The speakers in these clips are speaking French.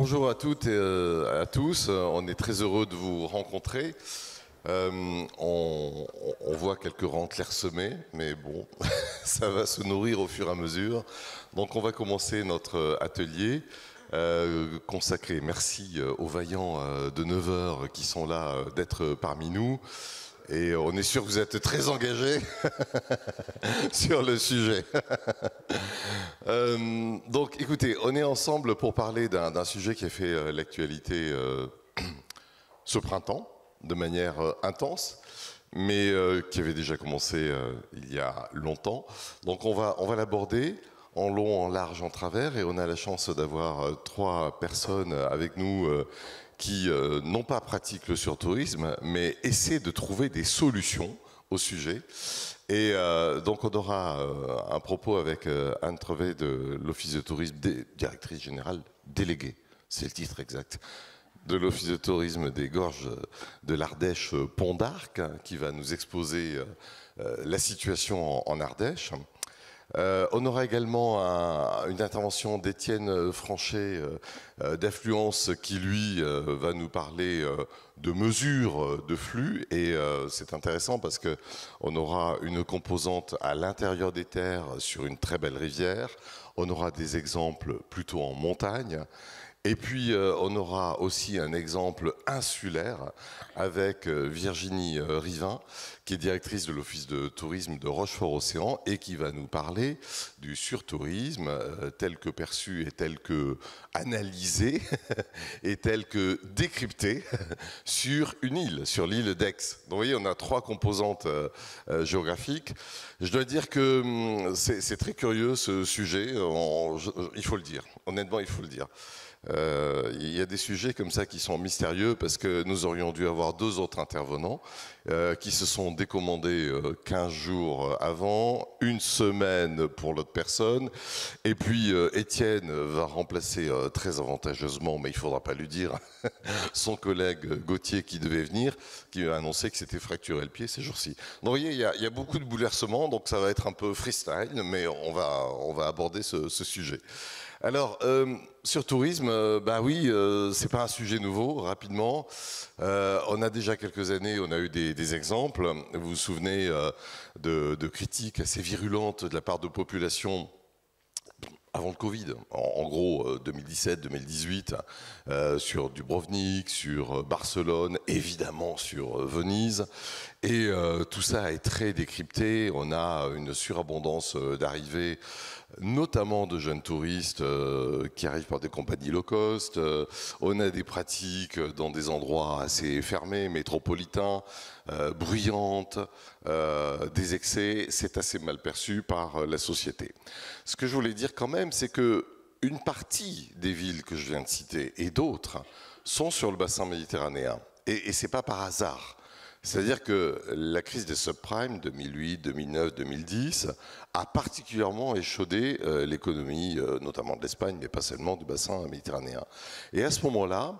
Bonjour à toutes et à tous. On est très heureux de vous rencontrer. On voit quelques rangs clairsemés, mais bon, ça va se nourrir au fur et à mesure. Donc on va commencer notre atelier consacré. Merci aux vaillants de 9 heures qui sont là d'être parmi nous. Et on est sûr que vous êtes très engagés sur le sujet. Donc écoutez, on est ensemble pour parler d'un sujet qui a fait l'actualité ce printemps, de manière intense, mais qui avait déjà commencé il y a longtemps. Donc on va l'aborder en long, en large, en travers, et on a la chance d'avoir 3 personnes avec nous qui non pas pratiquent le surtourisme, mais essaient de trouver des solutions au sujet. Et donc on aura un propos avec Anne Trevet de l'Office de tourisme, directrice générale déléguée, c'est le titre exact, de l'Office de tourisme des Gorges de l'Ardèche Pont d'Arc, qui va nous exposer la situation en Ardèche. On aura également une intervention d'Étienne Franchet d'Affluence qui, lui, va nous parler de mesures de flux. Et c'est intéressant parce qu'on aura une composante à l'intérieur des terres sur une très belle rivière. On aura des exemples plutôt en montagne. Et puis, on aura aussi un exemple insulaire avec Virginie Rivin, qui est directrice de l'Office de tourisme de Rochefort-Océan et qui va nous parler du surtourisme tel que perçu et tel que analysé et tel que décrypté sur une île, sur l'île d'Aix. Donc, vous voyez, on a 3 composantes géographiques. Je dois dire que c'est très curieux ce sujet, il faut le dire, honnêtement, il faut le dire. Il y a des sujets comme ça qui sont mystérieux parce que nous aurions dû avoir 2 autres intervenants qui se sont décommandés 15 jours avant, 1 semaine pour l'autre personne, et puis Étienne va remplacer très avantageusement, mais il ne faudra pas lui dire, son collègue Gauthier qui devait venir, qui a annoncé que s'était fracturé le pied ces jours-ci. Donc vous voyez, il y a beaucoup de bouleversements, donc ça va être un peu freestyle, mais on va aborder ce sujet. Alors, sur tourisme, bah oui, c'est pas un sujet nouveau, rapidement. On a déjà quelques années, on a eu des exemples. Vous vous souvenez de critiques assez virulentes de la part de populations avant le Covid, en gros 2017-2018, sur Dubrovnik, sur Barcelone, évidemment sur Venise. Et tout ça est très décrypté. On a une surabondance d'arrivées, notamment de jeunes touristes qui arrivent par des compagnies low cost. On a des pratiques dans des endroits assez fermés, métropolitains, bruyantes, des excès. C'est assez mal perçu par la société. Ce que je voulais dire quand même, c'est que une partie des villes que je viens de citer et d'autres sont sur le bassin méditerranéen. Et c'est pas par hasard. C'est-à-dire que la crise des subprimes 2008, 2009, 2010 a particulièrement échaudé l'économie, notamment de l'Espagne, mais pas seulement du bassin méditerranéen. Et à ce moment-là,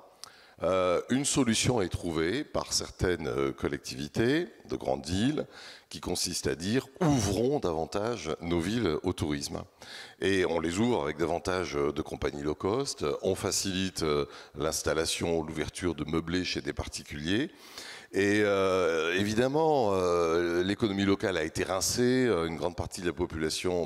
une solution est trouvée par certaines collectivités de grandes villes qui consiste à dire ouvrons davantage nos villes au tourisme. Et on les ouvre avec davantage de compagnies low cost, on facilite l'installation, l'ouverture de meublés chez des particuliers. Et évidemment, l'économie locale a été rincée, une grande partie de la population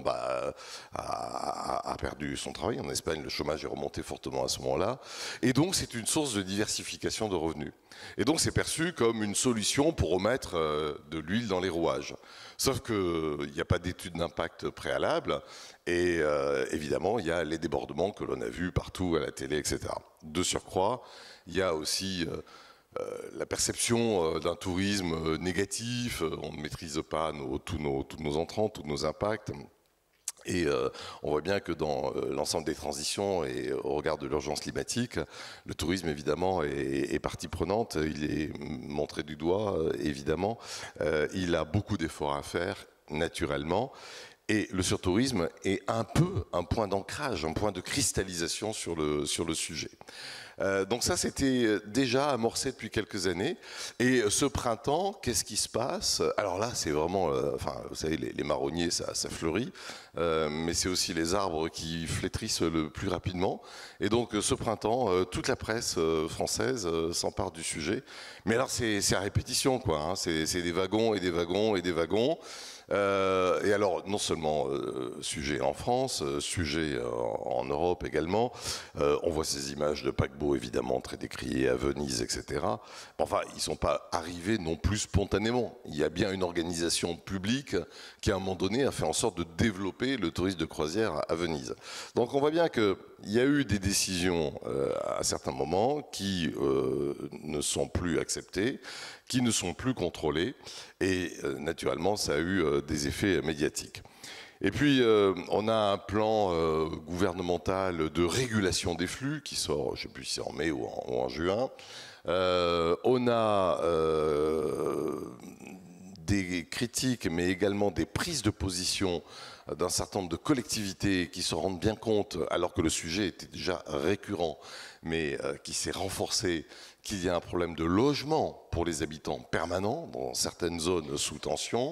a perdu son travail. En Espagne, le chômage est remonté fortement à ce moment-là. Et donc, c'est une source de diversification de revenus. Et donc, c'est perçu comme une solution pour remettre de l'huile dans les rouages. Sauf qu'il n'y a pas d'étude d'impact préalable. Et évidemment, il y a les débordements que l'on a vus partout à la télé, etc. De surcroît, il y a aussi la perception d'un tourisme négatif, on ne maîtrise pas tous nos entrants, tous nos impacts. Et on voit bien que dans l'ensemble des transitions et au regard de l'urgence climatique, le tourisme évidemment est partie prenante, il est montré du doigt évidemment, il a beaucoup d'efforts à faire naturellement. Et le surtourisme est un peu un point d'ancrage, un point de cristallisation sur le sujet. Donc ça, c'était déjà amorcé depuis quelques années. Et ce printemps, qu'est-ce qui se passe? Alors là, c'est vraiment, enfin, vous savez, les marronniers, ça fleurit, mais c'est aussi les arbres qui flétrissent le plus rapidement. Et donc ce printemps, toute la presse française s'empare du sujet. Mais alors c'est à répétition, quoi. Hein. C'est des wagons et des wagons et des wagons. Et alors, non seulement sujet en France, sujet en Europe également. On voit ces images de paquebots, évidemment, très décriées à Venise, etc. Enfin, ils ne sont pas arrivés non plus spontanément. Il y a bien une organisation publique qui, à un moment donné, a fait en sorte de développer le tourisme de croisière à Venise. Donc, on voit bien qu'il y a eu des décisions à certains moments qui ne sont plus acceptées, qui ne sont plus contrôlées, et naturellement, ça a eu des effets médiatiques. Et puis, on a un plan gouvernemental de régulation des flux qui sort, je ne sais plus si c'est en mai ou en juin. On a des critiques, mais également des prises de position d'un certain nombre de collectivités qui se rendent bien compte, alors que le sujet était déjà récurrent, mais qui s'est renforcé, qu'il y a un problème de logement pour les habitants permanents dans certaines zones sous tension.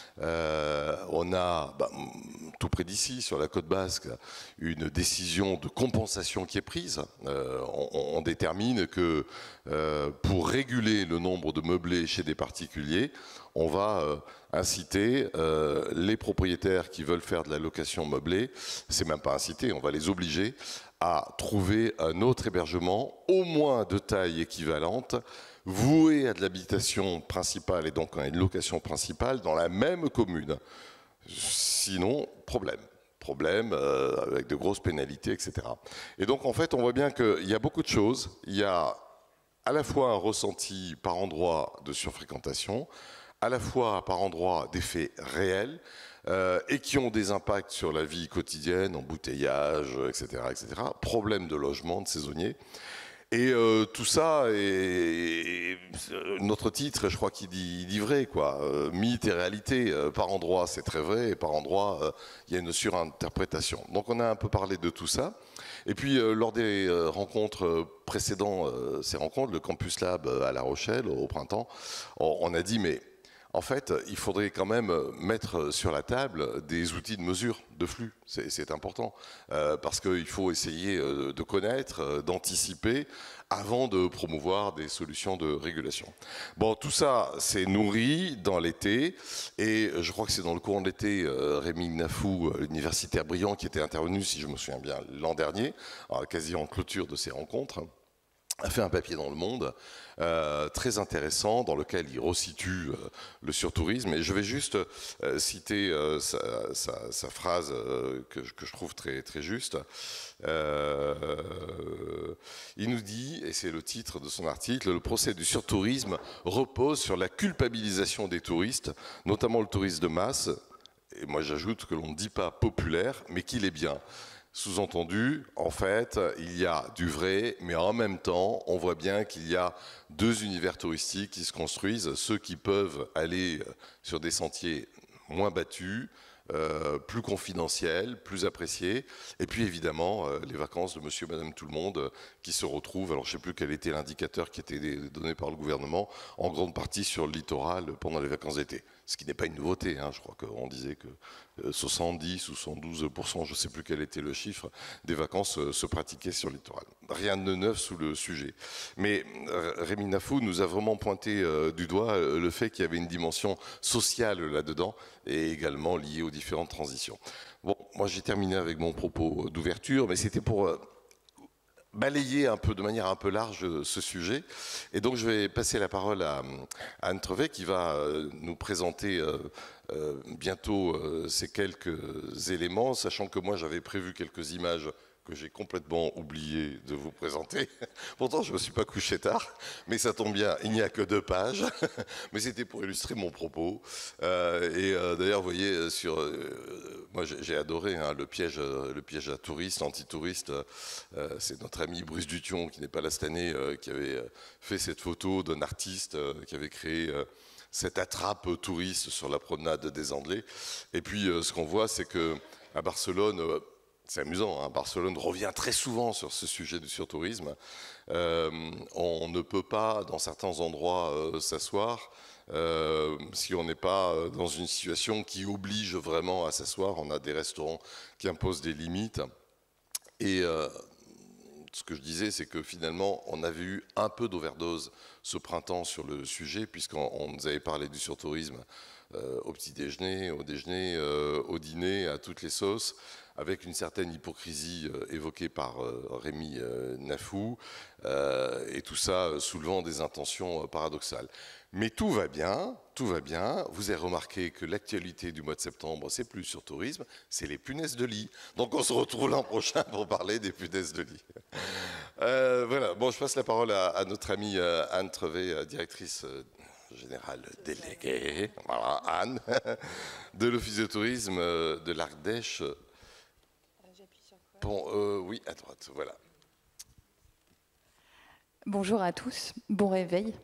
On a, tout près d'ici, sur la côte basque, une décision de compensation qui est prise. On détermine que pour réguler le nombre de meublés chez des particuliers, on va inciter les propriétaires qui veulent faire de la location meublée, c'est même pas inciter, on va les obliger à trouver un autre hébergement, au moins de taille équivalente, voué à de l'habitation principale et donc à une location principale dans la même commune. Sinon, problème avec de grosses pénalités, etc. Et donc en fait, on voit bien qu'il y a beaucoup de choses. Il y a à la fois un ressenti par endroit de surfréquentation, à la fois par endroit d'effets réels, et qui ont des impacts sur la vie quotidienne, embouteillage, etc., etc. Problème de logement, de saisonniers. Et tout ça, et notre titre, je crois qu'il dit vrai, quoi. Mythe et réalité, par endroit c'est très vrai, et par endroit il y a une surinterprétation. Donc on a un peu parlé de tout ça. Et puis lors des rencontres précédentes, ces rencontres, le Campus Lab à La Rochelle au printemps, on a dit mais en fait, il faudrait quand même mettre sur la table des outils de mesure de flux. C'est important, parce qu'il faut essayer de connaître, d'anticiper, avant de promouvoir des solutions de régulation. Bon, tout ça, c'est nourri dans l'été, et je crois que c'est dans le courant de l'été, Rémi Gnafou, universitaire brillant, qui était intervenu, si je me souviens bien, l'an dernier, quasi en clôture de ces rencontres, a fait un papier dans Le Monde très intéressant dans lequel il resitue le surtourisme. Et je vais juste citer sa phrase que je trouve très, très juste. Il nous dit, et c'est le titre de son article, « Le procès du surtourisme repose sur la culpabilisation des touristes, notamment le tourisme de masse. » Et moi j'ajoute que l'on ne dit pas populaire, mais qu'il est bien. Sous-entendu, en fait, il y a du vrai, mais en même temps, on voit bien qu'il y a deux univers touristiques qui se construisent, ceux qui peuvent aller sur des sentiers moins battus, plus confidentiels, plus appréciés, et puis évidemment les vacances de monsieur et madame tout le monde qui se retrouvent, alors je ne sais plus quel était l'indicateur qui était donné par le gouvernement, en grande partie sur le littoral pendant les vacances d'été. Ce qui n'est pas une nouveauté, hein. Je crois qu'on disait que 70 ou 112%, je ne sais plus quel était le chiffre, des vacances se pratiquaient sur le littoral. Rien de neuf sous le sujet. Mais Rémi Gnafou nous a vraiment pointé du doigt le fait qu'il y avait une dimension sociale là-dedans et également liée aux différentes transitions. Bon, moi j'ai terminé avec mon propos d'ouverture, mais c'était pour balayer un peu, de manière un peu large ce sujet. Et donc je vais passer la parole à Anne Trevet qui va nous présenter bientôt ces quelques éléments, sachant que moi j'avais prévu quelques images que j'ai complètement oublié de vous présenter. Pourtant, je ne me suis pas couché tard, mais ça tombe bien, il n'y a que 2 pages. Mais c'était pour illustrer mon propos. D'ailleurs, vous voyez, moi j'ai adoré hein, le piège à touristes, anti-touristes. C'est notre ami Bruce Dution, qui n'est pas là cette année, qui avait fait cette photo d'un artiste qui avait créé cette attrape touriste sur la promenade des Anglais. Et puis, ce qu'on voit, c'est qu'à Barcelone, c'est amusant, hein, Barcelone revient très souvent sur ce sujet du surtourisme. On ne peut pas, dans certains endroits, s'asseoir si on n'est pas dans une situation qui oblige vraiment à s'asseoir. On a des restaurants qui imposent des limites. Et ce que je disais, c'est que finalement, on avait eu un peu d'overdose ce printemps sur le sujet, puisqu'on nous avait parlé du surtourisme au petit déjeuner, au déjeuner, au dîner, à toutes les sauces, avec une certaine hypocrisie évoquée par Rémi Nafou, et tout ça soulevant des intentions paradoxales. Mais tout va bien, tout va bien. Vous avez remarqué que l'actualité du mois de septembre, c'est plus sur tourisme, c'est les punaises de lit. Donc on se retrouve l'an prochain pour parler des punaises de lit. Voilà, bon, je passe la parole à notre amie Anne Trevet, directrice générale déléguée, voilà, Anne, de l'Office de tourisme de l'Ardèche. Bon, oui, à droite, voilà. Bonjour à tous, bon réveil.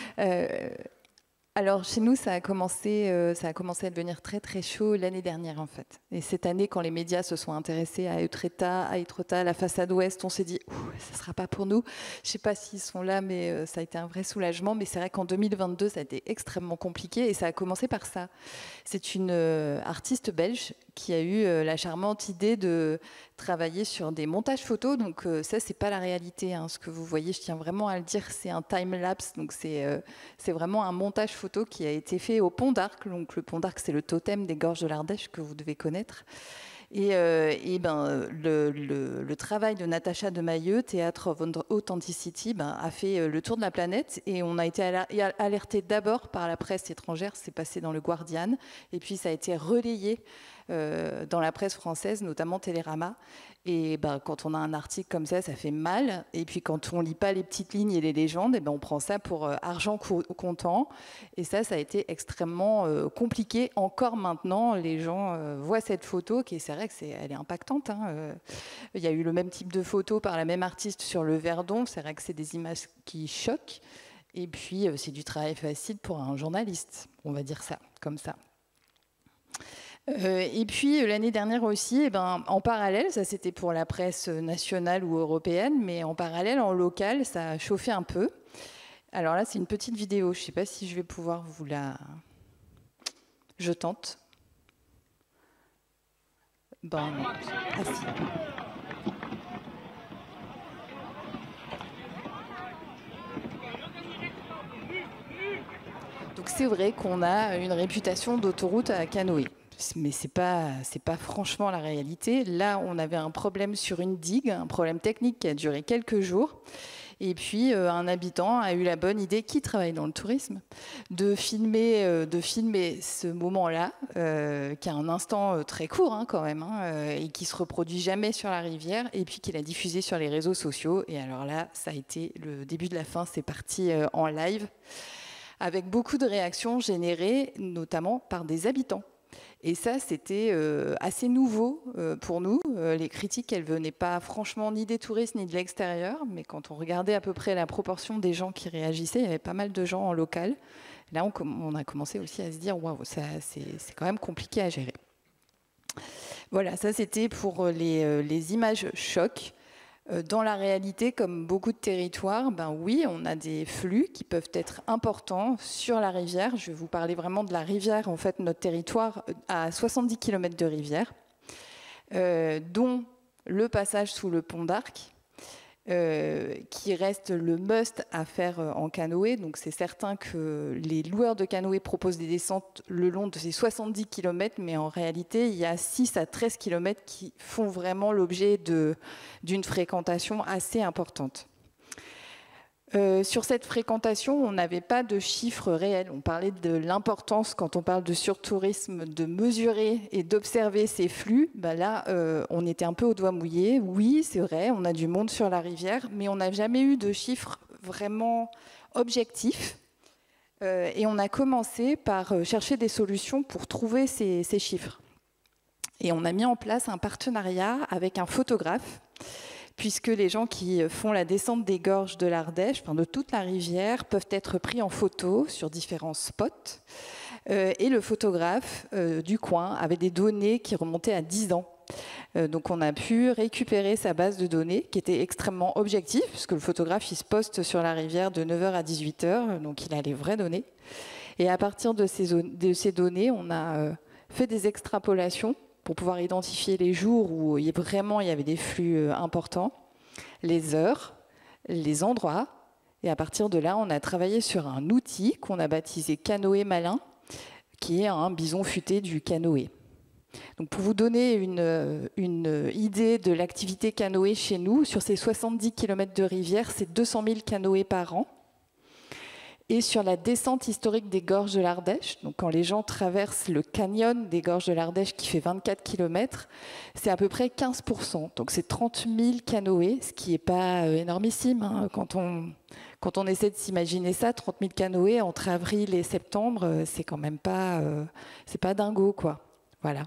Alors chez nous, ça a commencé à devenir très très chaud l'année dernière en fait. Et cette année, quand les médias se sont intéressés à Etretat, la façade ouest, on s'est dit ça sera pas pour nous. Je sais pas s'ils sont là, mais ça a été un vrai soulagement. Mais c'est vrai qu'en 2022, ça a été extrêmement compliqué et ça a commencé par ça. C'est une artiste belge qui a eu la charmante idée de travailler sur des montages photos. Donc ça, c'est pas la réalité, hein. Ce que vous voyez, je tiens vraiment à le dire, c'est un time-lapse. Donc c'est vraiment un montage photo qui a été fait au Pont d'Arc. Donc le Pont d'Arc, c'est le totem des gorges de l'Ardèche que vous devez connaître. Et le travail de Natacha Demailleux, Théâtre of Authenticity, a fait le tour de la planète et on a été alerté d'abord par la presse étrangère, c'est passé dans le Guardian, et puis ça a été relayé dans la presse française, notamment Télérama. Et quand on a un article comme ça fait mal. Et puis quand on lit pas les petites lignes et les légendes, on prend ça pour argent comptant. Et ça a été extrêmement compliqué. Encore maintenant, les gens voient cette photo, qui c'est vrai que elle est impactante, hein. Il y a eu le même type de photo par la même artiste sur le Verdon. C'est vrai que c'est des images qui choquent. Et puis c'est du travail facile pour un journaliste, on va dire ça, comme ça. Et puis l'année dernière aussi, en parallèle, ça c'était pour la presse nationale ou européenne, mais en parallèle, en local, ça a chauffé un peu. Alors là, c'est une petite vidéo, je ne sais pas si je vais pouvoir vous la... Je tente. Ah si. Donc c'est vrai qu'on a une réputation d'autoroute à canoë. Mais c'est pas franchement la réalité. Là, on avait un problème sur une digue, un problème technique qui a duré quelques jours. Et puis, un habitant a eu la bonne idée, qui travaille dans le tourisme, de filmer ce moment-là, qui a un instant très court quand même, et qui se reproduit jamais sur la rivière, et puis qu'il a diffusé sur les réseaux sociaux. Et alors là, ça a été le début de la fin. C'est parti en live, avec beaucoup de réactions générées, notamment par des habitants. Et ça, c'était assez nouveau pour nous. Les critiques, elles ne venaient pas franchement ni des touristes ni de l'extérieur, mais quand on regardait à peu près la proportion des gens qui réagissaient, il y avait pas mal de gens en local. Là, on a commencé aussi à se dire, waouh, c'est quand même compliqué à gérer. Voilà, ça c'était pour les images chocs. Dans la réalité, comme beaucoup de territoires, oui, on a des flux qui peuvent être importants sur la rivière. Je vais vous parler vraiment de la rivière. En fait, notre territoire a 70 km de rivière, dont le passage sous le Pont d'Arc, qui reste le must à faire en canoë. Donc c'est certain que les loueurs de canoë proposent des descentes le long de ces 70 km, mais en réalité, il y a 6 à 13 km qui font vraiment l'objet d'une fréquentation assez importante. Sur cette fréquentation, on n'avait pas de chiffres réels. On parlait de l'importance, quand on parle de surtourisme, de mesurer et d'observer ces flux. Là, on était un peu au doigt mouillé. Oui, c'est vrai, on a du monde sur la rivière, mais on n'a jamais eu de chiffres vraiment objectifs. Et on a commencé par chercher des solutions pour trouver ces chiffres. Et on a mis en place un partenariat avec un photographe, puisque les gens qui font la descente des gorges de l'Ardèche, de toute la rivière, peuvent être pris en photo sur différents spots. Et le photographe du coin avait des données qui remontaient à 10 ans. Donc on a pu récupérer sa base de données qui était extrêmement objective, puisque le photographe il se poste sur la rivière de 9 h à 18 h, donc il a les vraies données. Et à partir de ces données, on a fait des extrapolations pour pouvoir identifier les jours où vraiment il y avait des flux importants, les heures, les endroits. Et à partir de là, on a travaillé sur un outil qu'on a baptisé Canoë Malin, qui est un bison futé du canoë. Donc pour vous donner une idée de l'activité canoë chez nous, sur ces 70 km de rivière, c'est 200 000 canoës par an. Et sur la descente historique des gorges de l'Ardèche, donc quand les gens traversent le canyon des gorges de l'Ardèche qui fait 24 km, c'est à peu près 15%. Donc c'est 30 000 canoës, ce qui n'est pas énormissime. Hein. Quand on essaie de s'imaginer ça, 30 000 canoës entre avril et septembre, c'est quand même pas, c'est pas dingo, quoi. Voilà.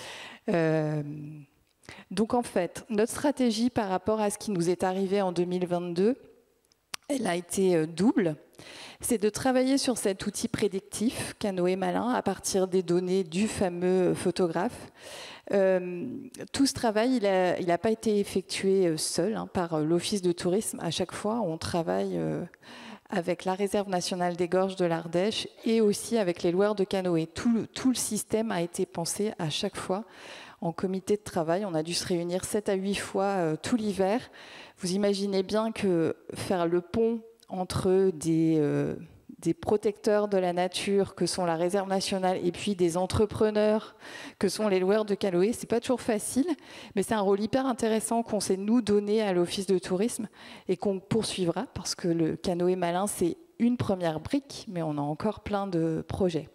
Donc en fait, notre stratégie par rapport à ce qui nous est arrivé en 2022, elle a été double. C'est de travailler sur cet outil prédictif, Canoë Malin, à partir des données du fameux photographe. Tout ce travail, il n'a pas été effectué seul par l'Office de tourisme. À chaque fois, on travaille avec la Réserve nationale des gorges de l'Ardèche et aussi avec les loueurs de canoë. Tout le système a été pensé à chaque fois en comité de travail. On a dû se réunir 7 à 8 fois tout l'hiver. Vous imaginez bien que faire le pont entre des protecteurs de la nature que sont la Réserve nationale et puis des entrepreneurs que sont les loueurs de canoë, c'est pas toujours facile, mais c'est un rôle hyper intéressant qu'on s'est nous donné à l'Office de tourisme et qu'on poursuivra parce que le Canoë Malin, c'est une première brique, mais on a encore plein de projets.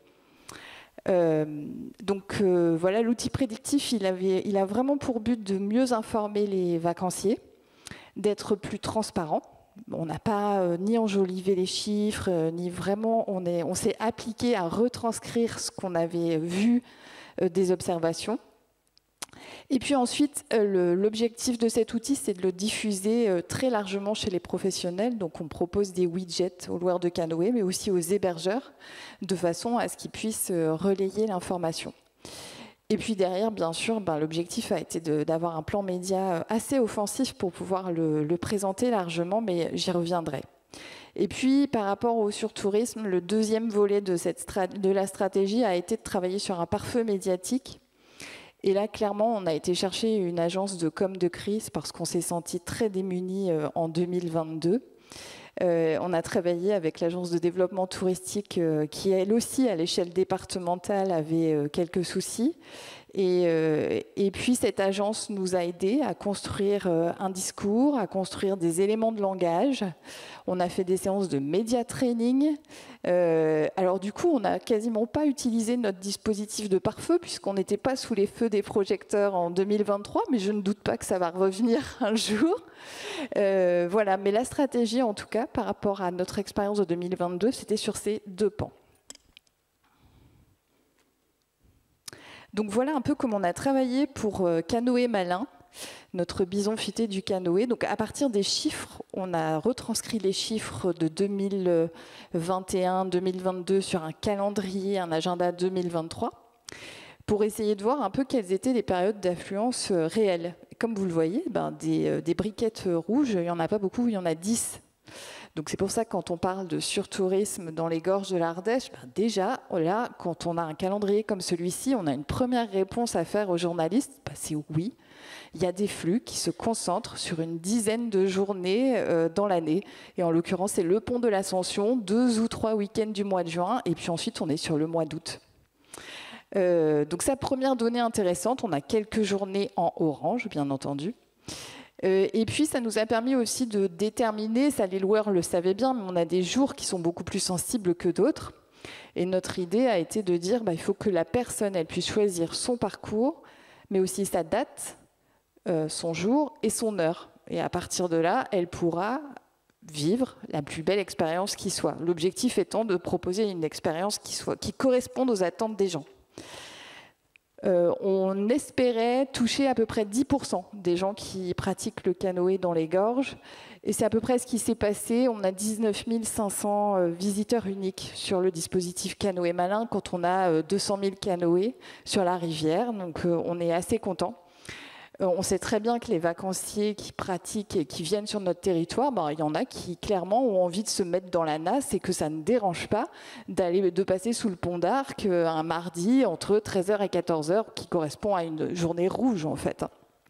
Voilà, l'outil prédictif, il a vraiment pour but de mieux informer les vacanciers, d'être plus transparent. On n'a pas ni enjolivé les chiffres, ni vraiment, on s'est appliqué à retranscrire ce qu'on avait vu des observations. Et puis ensuite, l'objectif de cet outil, c'est de le diffuser très largement chez les professionnels. Donc on propose des widgets aux loueurs de canoë, mais aussi aux hébergeurs, de façon à ce qu'ils puissent relayer l'information. Et puis derrière, bien sûr, l'objectif a été d'avoir un plan média assez offensif pour pouvoir le présenter largement, mais j'y reviendrai. Et puis, par rapport au surtourisme, le deuxième volet de la stratégie a été de travailler sur un pare-feu médiatique. Et là, clairement, on a été chercher une agence de com de crise parce qu'on s'est senti très démunis en 2022. On a travaillé avec l'agence de développement touristique qui, elle aussi, à l'échelle départementale, avait quelques soucis. Et puis, cette agence nous a aidés à construire un discours, à construire des éléments de langage. On a fait des séances de média training. Alors du coup, on n'a quasiment pas utilisé notre dispositif de pare-feu puisqu'on n'était pas sous les feux des projecteurs en 2023, mais je ne doute pas que ça va revenir un jour. Voilà, mais la stratégie, en tout cas, par rapport à notre expérience de 2022, c'était sur ces deux pans. Donc voilà un peu comment on a travaillé pour Canoë Malin, notre bison futé du canoë. Donc à partir des chiffres, on a retranscrit les chiffres de 2021-2022 sur un calendrier, un agenda 2023, pour essayer de voir un peu quelles étaient les périodes d'affluence réelles. Comme vous le voyez, des briquettes rouges, il n'y en a pas beaucoup, il y en a 10. Donc c'est pour ça que quand on parle de surtourisme dans les gorges de l'Ardèche, déjà, là, quand on a un calendrier comme celui-ci, on a une première réponse à faire aux journalistes, c'est oui. Il y a des flux qui se concentrent sur une dizaine de journées dans l'année. Et en l'occurrence, c'est le pont de l'Ascension, 2 ou 3 week-ends du mois de juin, et puis ensuite, on est sur le mois d'août. Donc ça, première donnée intéressante, on a quelques journées en orange, bien entendu. Et puis, ça nous a permis aussi de déterminer, ça les loueurs le savaient bien, mais on a des jours qui sont beaucoup plus sensibles que d'autres. Et notre idée a été de dire, il faut que la personne elle puisse choisir son parcours, mais aussi sa date, son jour et son heure. Et à partir de là, elle pourra vivre la plus belle expérience qui soit. L'objectif étant de proposer une expérience qui corresponde aux attentes des gens. On espérait toucher à peu près 10% des gens qui pratiquent le canoë dans les gorges. Et c'est à peu près ce qui s'est passé. On a 19 500 visiteurs uniques sur le dispositif Canoë Malin quand on a 200 000 canoës sur la rivière. Donc on est assez content. On sait très bien que les vacanciers qui pratiquent et qui viennent sur notre territoire, il y en a qui clairement ont envie de se mettre dans la nasse et que ça ne dérange pas de passer sous le pont d'Arc un mardi entre 13h et 14h, qui correspond à une journée rouge en fait.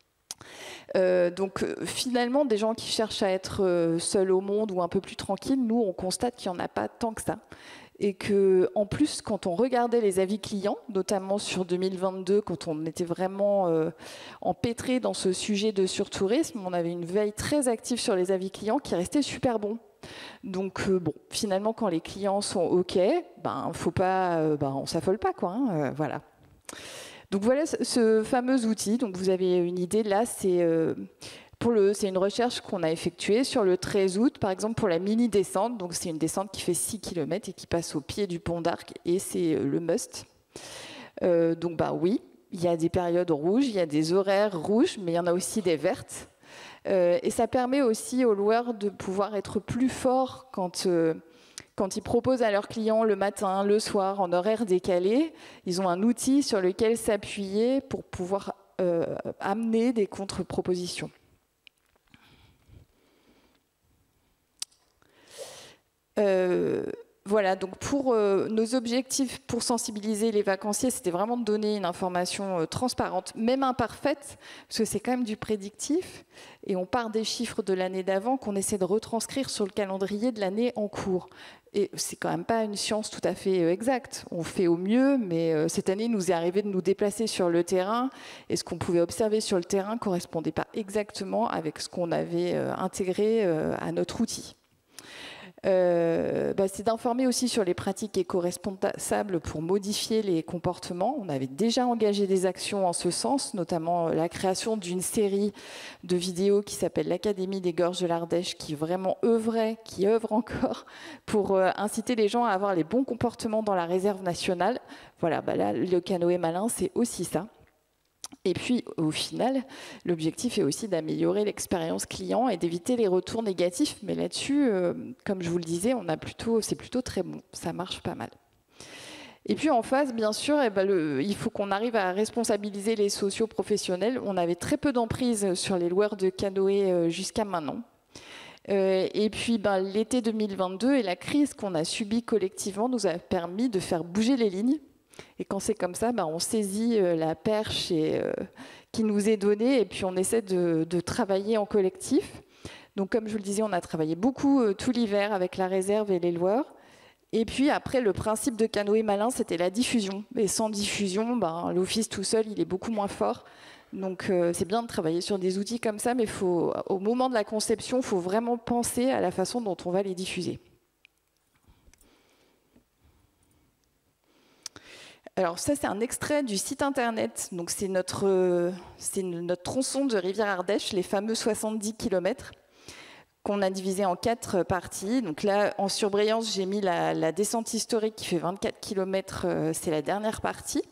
Donc finalement, des gens qui cherchent à être seuls au monde ou un peu plus tranquilles, nous on constate qu'il n'y en a pas tant que ça. Et qu'en plus, quand on regardait les avis clients, notamment sur 2022, quand on était vraiment empêtré dans ce sujet de surtourisme, on avait une veille très active sur les avis clients qui restait super bon. Donc bon, finalement, quand les clients sont OK, faut pas, on s'affole pas, quoi. Voilà. Donc voilà ce fameux outil. Donc vous avez une idée là, c'est une recherche qu'on a effectuée sur le 13 août, par exemple pour la mini-descente. Donc c'est une descente qui fait 6 km et qui passe au pied du pont d'Arc, et c'est le must. Donc oui, il y a des périodes rouges, il y a des horaires rouges, mais il y en a aussi des vertes. Et ça permet aussi aux loueurs de pouvoir être plus forts quand ils proposent à leurs clients le matin, le soir, en horaire décalé. Ils ont un outil sur lequel s'appuyer pour pouvoir amener des contre-propositions. Voilà, donc pour nos objectifs pour sensibiliser les vacanciers, c'était vraiment de donner une information transparente, même imparfaite, parce que c'est quand même du prédictif, et on part des chiffres de l'année d'avant qu'on essaie de retranscrire sur le calendrier de l'année en cours. Et c'est quand même pas une science tout à fait exacte. On fait au mieux, mais cette année, il nous est arrivé de nous déplacer sur le terrain, et ce qu'on pouvait observer sur le terrain ne correspondait pas exactement avec ce qu'on avait intégré à notre outil. C'est d'informer aussi sur les pratiques éco-responsables pour modifier les comportements. On avait déjà engagé des actions en ce sens, notamment la création d'une série de vidéos qui s'appelle l'Académie des Gorges de l'Ardèche, qui vraiment qui œuvre encore pour inciter les gens à avoir les bons comportements dans la réserve nationale. Voilà, là, le canoë malin, c'est aussi ça. Et puis, au final, l'objectif est aussi d'améliorer l'expérience client et d'éviter les retours négatifs. Mais là-dessus, comme je vous le disais, c'est plutôt très bon. Ça marche pas mal. Et puis en face, bien sûr, il faut qu'on arrive à responsabiliser les socio-professionnels. On avait très peu d'emprise sur les loueurs de canoë jusqu'à maintenant. Et puis l'été 2022 et la crise qu'on a subie collectivement nous a permis de faire bouger les lignes. Et quand c'est comme ça, on saisit la perche qui nous est donnée, et puis on essaie de travailler en collectif. Donc comme je vous le disais, on a travaillé beaucoup tout l'hiver avec la réserve et les loueurs. Et puis après, le principe de canoë malin, c'était la diffusion. Et sans diffusion, l'office tout seul, il est beaucoup moins fort. Donc c'est bien de travailler sur des outils comme ça, mais au moment de la conception, il faut vraiment penser à la façon dont on va les diffuser. Alors ça, c'est un extrait du site internet. Donc c'est notre tronçon de Rivière Ardèche, les fameux 70 km, qu'on a divisé en 4 parties. Donc là, en surbrillance, j'ai mis la descente historique qui fait 24 km, c'est la dernière partie.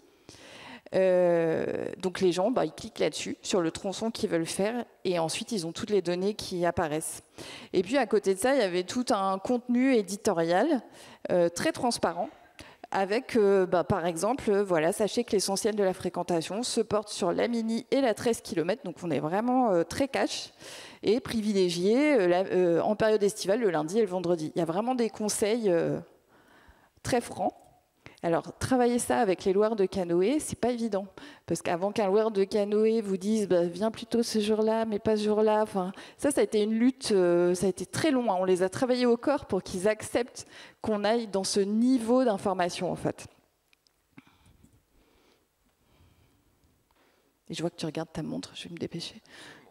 Donc les gens, ils cliquent là-dessus, sur le tronçon qu'ils veulent faire, et ensuite ils ont toutes les données qui apparaissent. Et puis à côté de ça, il y avait tout un contenu éditorial très transparent, avec, par exemple, sachez que l'essentiel de la fréquentation se porte sur la mini et la 13 km, donc on est vraiment très cash, et privilégié en période estivale, le lundi et le vendredi. Il y a vraiment des conseils très francs. Alors, travailler ça avec les loueurs de canoë, c'est pas évident. Parce qu'avant qu'un loueur de canoë vous dise viens plutôt ce jour-là, mais pas ce jour-là. Ça a été une lutte, ça a été très long. On les a travaillés au corps pour qu'ils acceptent qu'on aille dans ce niveau d'information, en fait. Et je vois que tu regardes ta montre, je vais me dépêcher.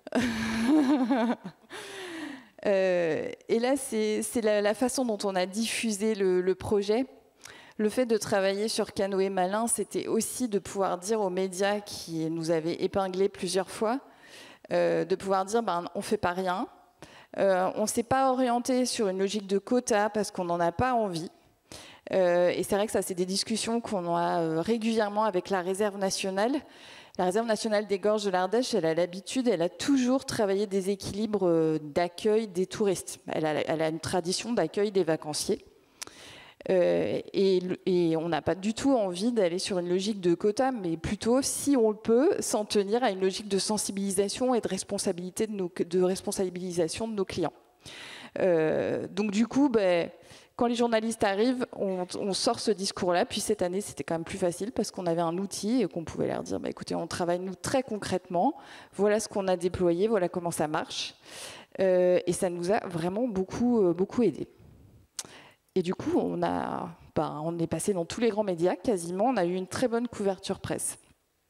Et là, c'est la façon dont on a diffusé le projet. Le fait de travailler sur canoë malin, c'était aussi de pouvoir dire aux médias qui nous avaient épinglés plusieurs fois, de pouvoir dire on ne fait pas rien, on ne s'est pas orienté sur une logique de quota parce qu'on n'en a pas envie. Et c'est vrai que ça, c'est des discussions qu'on a régulièrement avec la réserve nationale. La réserve nationale des Gorges de l'Ardèche, elle a toujours travaillé des équilibres d'accueil des touristes. Elle a une tradition d'accueil des vacanciers. Et on n'a pas du tout envie d'aller sur une logique de quota, mais plutôt, si on le peut, s'en tenir à une logique de sensibilisation et de responsabilisation de nos clients. Donc du coup, quand les journalistes arrivent, on sort ce discours-là. Puis cette année, c'était quand même plus facile parce qu'on avait un outil et qu'on pouvait leur dire, écoutez, on travaille nous très concrètement. Voilà ce qu'on a déployé, voilà comment ça marche. Et ça nous a vraiment beaucoup aidé. Et du coup, on est passé dans tous les grands médias quasiment. On a eu une très bonne couverture presse.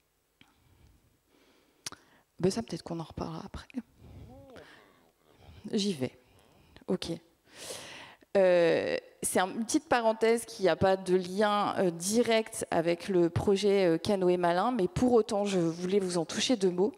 Ça, peut-être qu'on en reparlera après. J'y vais. OK. C'est une petite parenthèse qui n'a pas de lien direct avec le projet Canoë Malin, mais pour autant, je voulais vous en toucher 2 mots.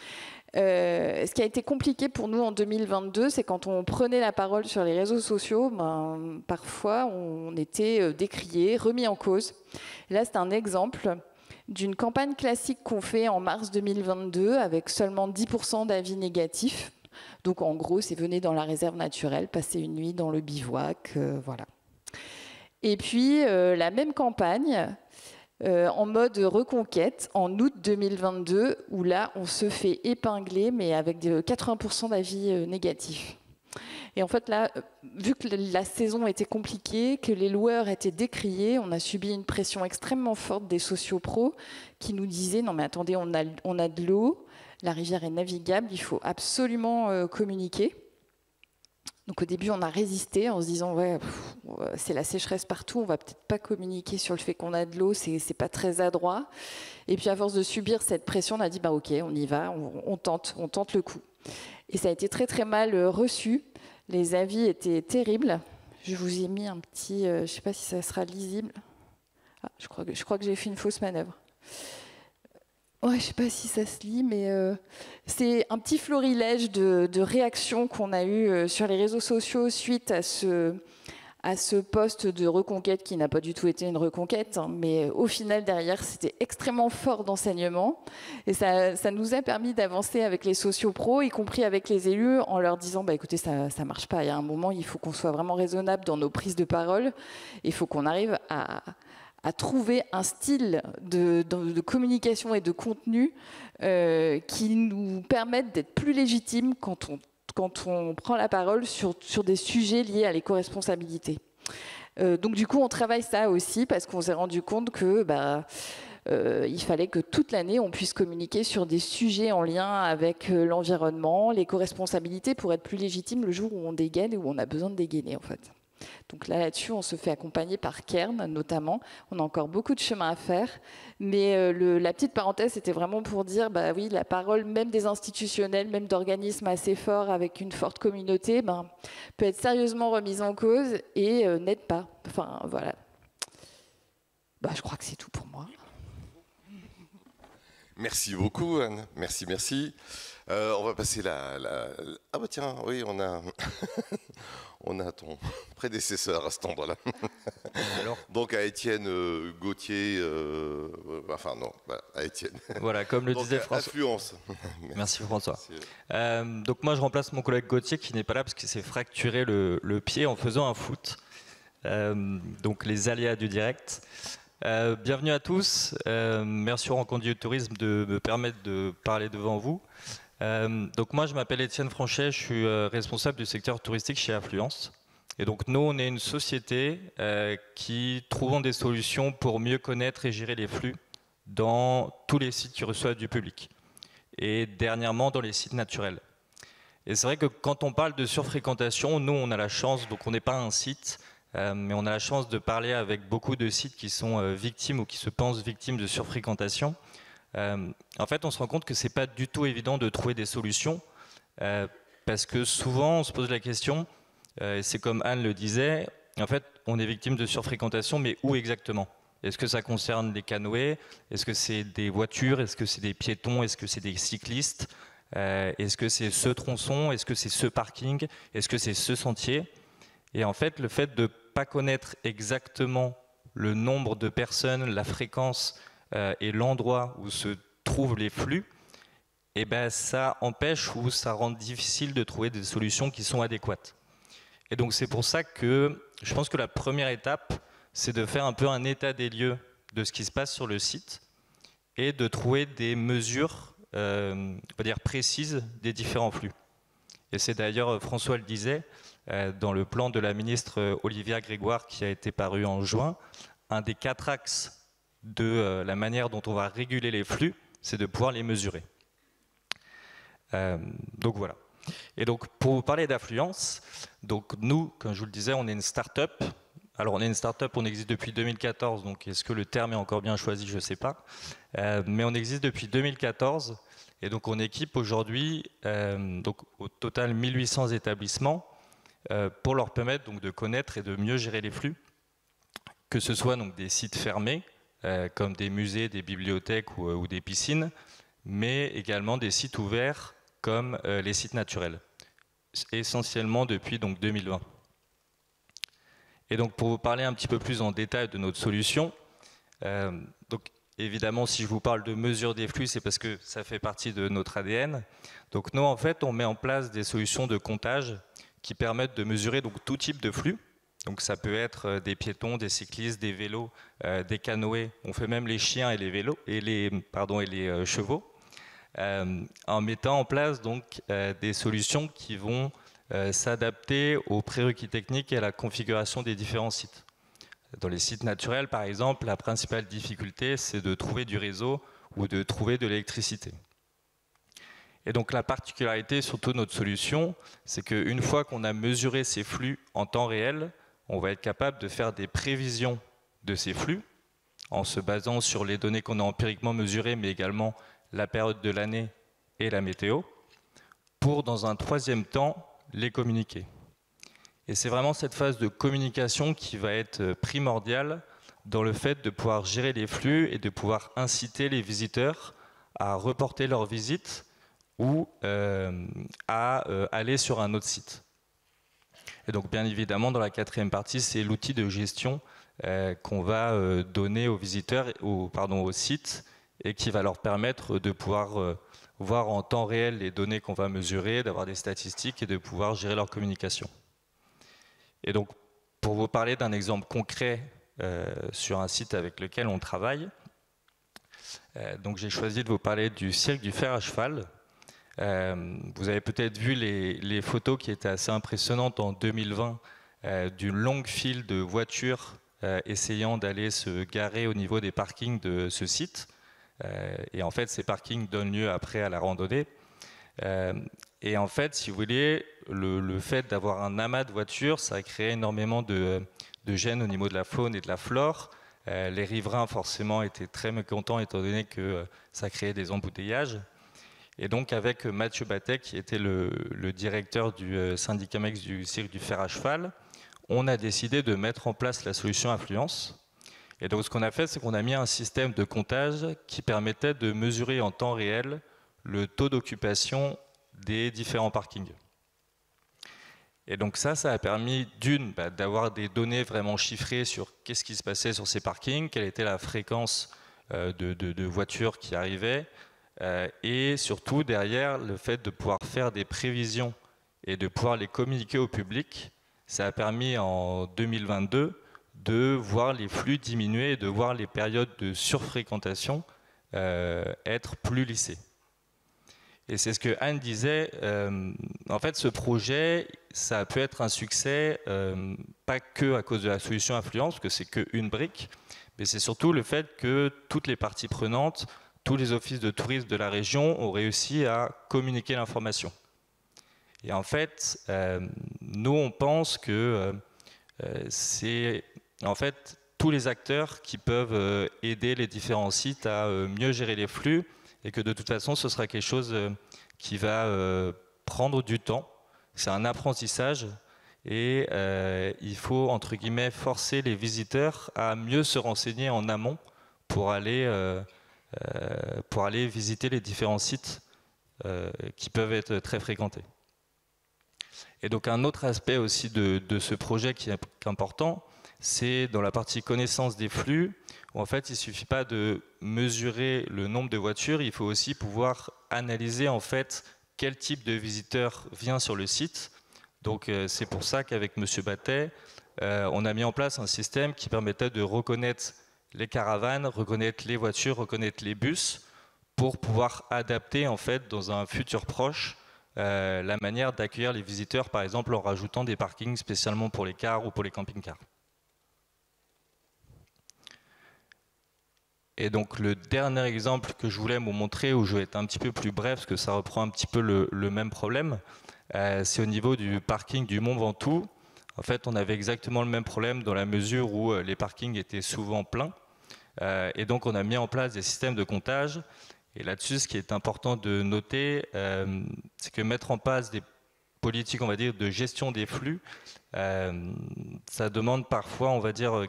Ce qui a été compliqué pour nous en 2022, c'est quand on prenait la parole sur les réseaux sociaux, parfois on était décrié, remis en cause. Là, c'est un exemple d'une campagne classique qu'on fait en mars 2022 avec seulement 10% d'avis négatifs. Donc en gros, c'est venez dans la réserve naturelle, passer une nuit dans le bivouac, voilà. Et puis la même campagne en mode reconquête en août 2022, où là on se fait épingler, mais avec 80% d'avis négatifs. Et en fait là, vu que la saison était compliquée, que les loueurs étaient décriés, on a subi une pression extrêmement forte des sociopros qui nous disaient non mais attendez, on a de l'eau, la rivière est navigable, il faut absolument communiquer. Donc au début, on a résisté en se disant ouais, c'est la sécheresse partout, on va peut-être pas communiquer sur le fait qu'on a de l'eau, c'est pas très adroit. Et puis à force de subir cette pression, on a dit ok, on y va, on tente le coup. Et ça a été très très mal reçu. Les avis étaient terribles. Je vous ai mis un petit, je sais pas si ça sera lisible. Ah, je crois que j'ai fait une fausse manœuvre. Ouais, je ne sais pas si ça se lit, mais c'est un petit florilège de réactions qu'on a eues sur les réseaux sociaux suite à ce poste de reconquête qui n'a pas du tout été une reconquête, hein, mais au final, derrière, c'était extrêmement fort d'enseignement. Et ça nous a permis d'avancer avec les sociopros, y compris avec les élus, en leur disant écoutez, ça ne marche pas. Il y a un moment, il faut qu'on soit vraiment raisonnable dans nos prises de parole. Il faut qu'on arrive à trouver un style de communication et de contenu qui nous permettent d'être plus légitimes quand on prend la parole sur des sujets liés à l'éco-responsabilité. Donc du coup, on travaille ça aussi parce qu'on s'est rendu compte que il fallait que toute l'année, on puisse communiquer sur des sujets en lien avec l'environnement, l'éco-responsabilité, pour être plus légitime le jour où on dégaine et où on a besoin de dégainer, en fait. Donc là-dessus, on se fait accompagner par Cairn, notamment. On a encore beaucoup de chemin à faire. Mais la petite parenthèse, c'était vraiment pour dire, oui, la parole même des institutionnels, même d'organismes assez forts, avec une forte communauté, peut être sérieusement remise en cause et n'aide pas. Enfin, voilà. Je crois que c'est tout pour moi. Merci beaucoup, Anne. Merci. On va passer Ah tiens, oui, on a... on a ton prédécesseur à cet endroit-là. Donc à Étienne Gauthier, à Étienne. Voilà, comme le disait François. Affluence. Merci François. Donc moi je remplace mon collègue Gauthier qui n'est pas là parce qu'il s'est fracturé le pied en faisant un foot. Donc les aléas du direct. Bienvenue à tous. Merci au Rencontre du Tourisme de me permettre de parler devant vous. Donc moi je m'appelle Étienne Franchet, je suis responsable du secteur touristique chez Affluence. Et donc nous on est une société qui trouvons des solutions pour mieux connaître et gérer les flux dans tous les sites qui reçoivent du public. Et dernièrement dans les sites naturels. Et c'est vrai que quand on parle de surfréquentation, nous on a la chance, donc on n'est pas un site, mais on a la chance de parler avec beaucoup de sites qui sont victimes ou qui se pensent victimes de surfréquentation. En fait, on se rend compte que c'est pas du tout évident de trouver des solutions parce que souvent on se pose la question, c'est comme Anne le disait, en fait on est victime de surfréquentation, mais où exactement? Est-ce que ça concerne les canoës? Est-ce que c'est des voitures? Est-ce que c'est des piétons? Est-ce que c'est des cyclistes? Est-ce que c'est ce tronçon? Est-ce que c'est ce parking? Est-ce que c'est ce sentier? Et en fait, le fait de ne pas connaître exactement le nombre de personnes, la fréquence et l'endroit où se trouvent les flux, ça empêche ou ça rend difficile de trouver des solutions qui sont adéquates. Et donc c'est pour ça que je pense que la première étape, c'est de faire un peu un état des lieux de ce qui se passe sur le site et de trouver des mesures on va dire précises des différents flux. Et c'est d'ailleurs, François le disait, dans le plan de la ministre Olivia Grégoire qui a été paru en juin, un des 4 axes de la manière dont on va réguler les flux, c'est de pouvoir les mesurer. Donc voilà. Et donc pour vous parler d'affluence, donc nous, comme je vous le disais, on est une start-up. Alors on est une start-up, on existe depuis 2014, donc est-ce que le terme est encore bien choisi, je ne sais pas. Mais on existe depuis 2014, et donc on équipe aujourd'hui donc au total 1800 établissements pour leur permettre donc de connaître et de mieux gérer les flux, que ce soit donc des sites fermés, comme des musées, des bibliothèques ou des piscines, mais également des sites ouverts comme les sites naturels, essentiellement depuis donc 2020. Et donc pour vous parler un petit peu plus en détail de notre solution, donc évidemment si je vous parle de mesure des flux, c'est parce que ça fait partie de notre ADN. Donc nous en fait on met en place des solutions de comptage qui permettent de mesurer donc tout type de flux. Donc ça peut être des piétons, des cyclistes, des vélos, des canoës, on fait même les chiens et les vélos et les chevaux, en mettant en place donc des solutions qui vont s'adapter aux prérequis techniques et à la configuration des différents sites. Dans les sites naturels, par exemple, la principale difficulté, c'est de trouver du réseau ou de trouver de l'électricité. Et donc la particularité, surtout de notre solution, c'est qu'une fois qu'on a mesuré ces flux en temps réel, on va être capable de faire des prévisions de ces flux en se basant sur les données qu'on a empiriquement mesurées, mais également la période de l'année et la météo, pour, dans un troisième temps, les communiquer. Et c'est vraiment cette phase de communication qui va être primordiale dans le fait de pouvoir gérer les flux et de pouvoir inciter les visiteurs à reporter leur visite ou à aller sur un autre site. Et donc bien évidemment dans la quatrième partie, c'est l'outil de gestion qu'on va donner aux visiteurs, au site, et qui va leur permettre de pouvoir voir en temps réel les données qu'on va mesurer, d'avoir des statistiques et de pouvoir gérer leur communication. Et donc, pour vous parler d'un exemple concret sur un site avec lequel on travaille, donc j'ai choisi de vous parler du cirque du fer à cheval. Vous avez peut-être vu les photos qui étaient assez impressionnantes en 2020 d'une longue file de voitures essayant d'aller se garer au niveau des parkings de ce site. Et en fait, ces parkings donnent lieu après à la randonnée. Et en fait, si vous voulez, le fait d'avoir un amas de voitures, ça a créé énormément de gêne au niveau de la faune et de la flore. Les riverains, forcément, étaient très mécontents étant donné que ça créait des embouteillages. Et donc, avec Mathieu Battet, qui était le directeur du syndicat mixte du cirque du fer à cheval, on a décidé de mettre en place la solution affluence. Et donc ce qu'on a fait, c'est qu'on a mis un système de comptage qui permettait de mesurer en temps réel le taux d'occupation des différents parkings. Et donc ça a permis d'avoir des données vraiment chiffrées sur qu'est-ce qui se passait sur ces parkings, quelle était la fréquence de voitures qui arrivaient, et surtout derrière le fait de pouvoir faire des prévisions et de pouvoir les communiquer au public. Ça a permis en 2022 de voir les flux diminuer et de voir les périodes de surfréquentation être plus lissées. Et c'est ce que Anne disait, en fait ce projet, ça a pu être un succès, pas que à cause de la solution affluence, parce que c'est qu'une brique, mais c'est surtout le fait que toutes les parties prenantes, tous les offices de tourisme de la région ont réussi à communiquer l'information. Et en fait, nous on pense que c'est en fait tous les acteurs qui peuvent aider les différents sites à mieux gérer les flux et que de toute façon ce sera quelque chose qui va prendre du temps. C'est un apprentissage et il faut entre guillemets forcer les visiteurs à mieux se renseigner en amont pour aller visiter les différents sites qui peuvent être très fréquentés. Et donc un autre aspect aussi de ce projet qui est important, c'est dans la partie connaissance des flux, où en fait il ne suffit pas de mesurer le nombre de voitures, il faut aussi pouvoir analyser en fait quel type de visiteur vient sur le site. Donc c'est pour ça qu'avec M. Battet, on a mis en place un système qui permettait de reconnaître les caravanes, reconnaître les voitures, reconnaître les bus, pour pouvoir adapter en fait dans un futur proche la manière d'accueillir les visiteurs, par exemple en rajoutant des parkings spécialement pour les cars ou pour les camping-cars. Et donc le dernier exemple que je voulais vous montrer, où je vais être un petit peu plus bref, parce que ça reprend un petit peu le même problème, c'est au niveau du parking du Mont Ventoux. En fait, on avait exactement le même problème dans la mesure où les parkings étaient souvent pleins. Et donc on a mis en place des systèmes de comptage. Et là-dessus, ce qui est important de noter, c'est que mettre en place des politiques, on va dire, de gestion des flux, ça demande parfois, on va dire,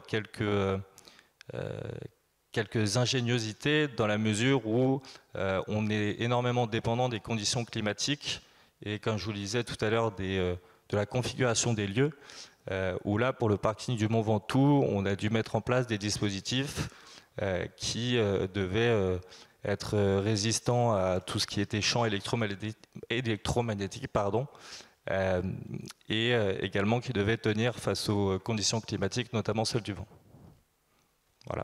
quelques ingéniosités dans la mesure où on est énormément dépendant des conditions climatiques et, comme je vous le disais tout à l'heure, de la configuration des lieux, où là, pour le parking du Mont Ventoux, on a dû mettre en place des dispositifs qui devaient être résistants à tout ce qui était champs électromagnétiques, et également qui devaient tenir face aux conditions climatiques, notamment celles du vent. Voilà.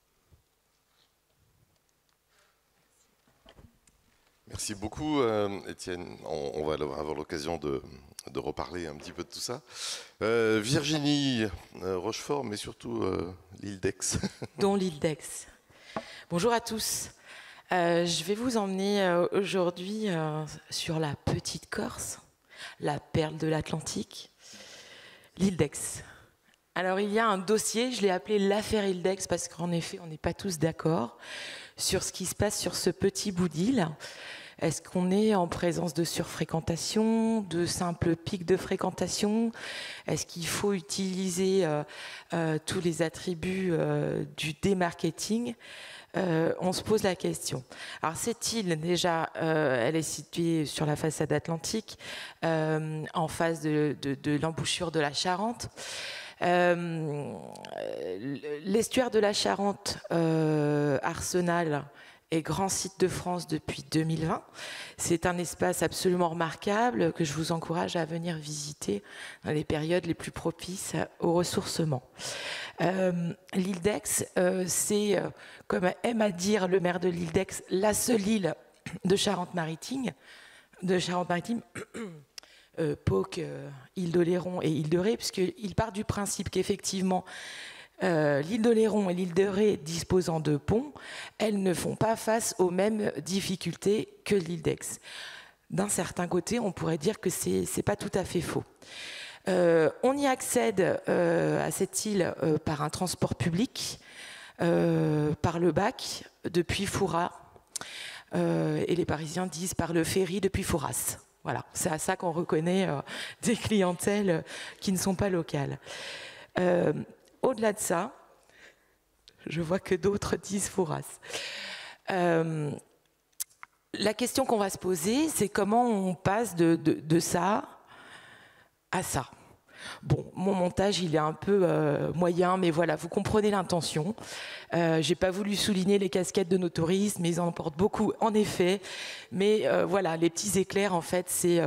Merci beaucoup, Étienne. On va avoir l'occasion de reparler un petit peu de tout ça. Virginie Rochefort, mais surtout l'île d'Aix. Dont l'île d'Aix. Bonjour à tous. Je vais vous emmener aujourd'hui sur la petite Corse, la perle de l'Atlantique, l'île d'Aix. Alors il y a un dossier, je l'ai appelé l'affaire île d'Aix parce qu'en effet on n'est pas tous d'accord sur ce qui se passe sur ce petit bout d'île. Est-ce qu'on est en présence de surfréquentation, de simples pics de fréquentation? Est-ce qu'il faut utiliser tous les attributs du démarketing? On se pose la question. Alors cette île, déjà, elle est située sur la façade atlantique, en face de l'embouchure de la Charente. L'estuaire de la Charente, Arsenal, est grand site de France depuis 2020. C'est un espace absolument remarquable que je vous encourage à venir visiter dans les périodes les plus propices au ressourcement. L'île d'Aix, c'est, comme aime à dire le maire de l'île d'Aix, la seule île de Charente-Maritime, Pauque, île d'Oléron et île de Ré, puisqu'il part du principe qu'effectivement, l'île d'Oléron et l'île de Ré disposant de ponts, elles ne font pas face aux mêmes difficultés que l'île d'Aix. D'un certain côté, on pourrait dire que c'est pas tout à fait faux. On y accède à cette île par un transport public, par le bac depuis Fouras, et les Parisiens disent par le ferry depuis Fouras. Voilà, c'est à ça qu'on reconnaît des clientèles qui ne sont pas locales. Au-delà de ça, je vois que d'autres disent Fouras. La question qu'on va se poser, c'est comment on passe de ça à ça. Bon, mon montage, il est un peu moyen, mais voilà, vous comprenez l'intention. J'ai pas voulu souligner les casquettes de nos touristes, mais ils en portent beaucoup, en effet. Mais voilà, les petits éclairs, en fait, c'est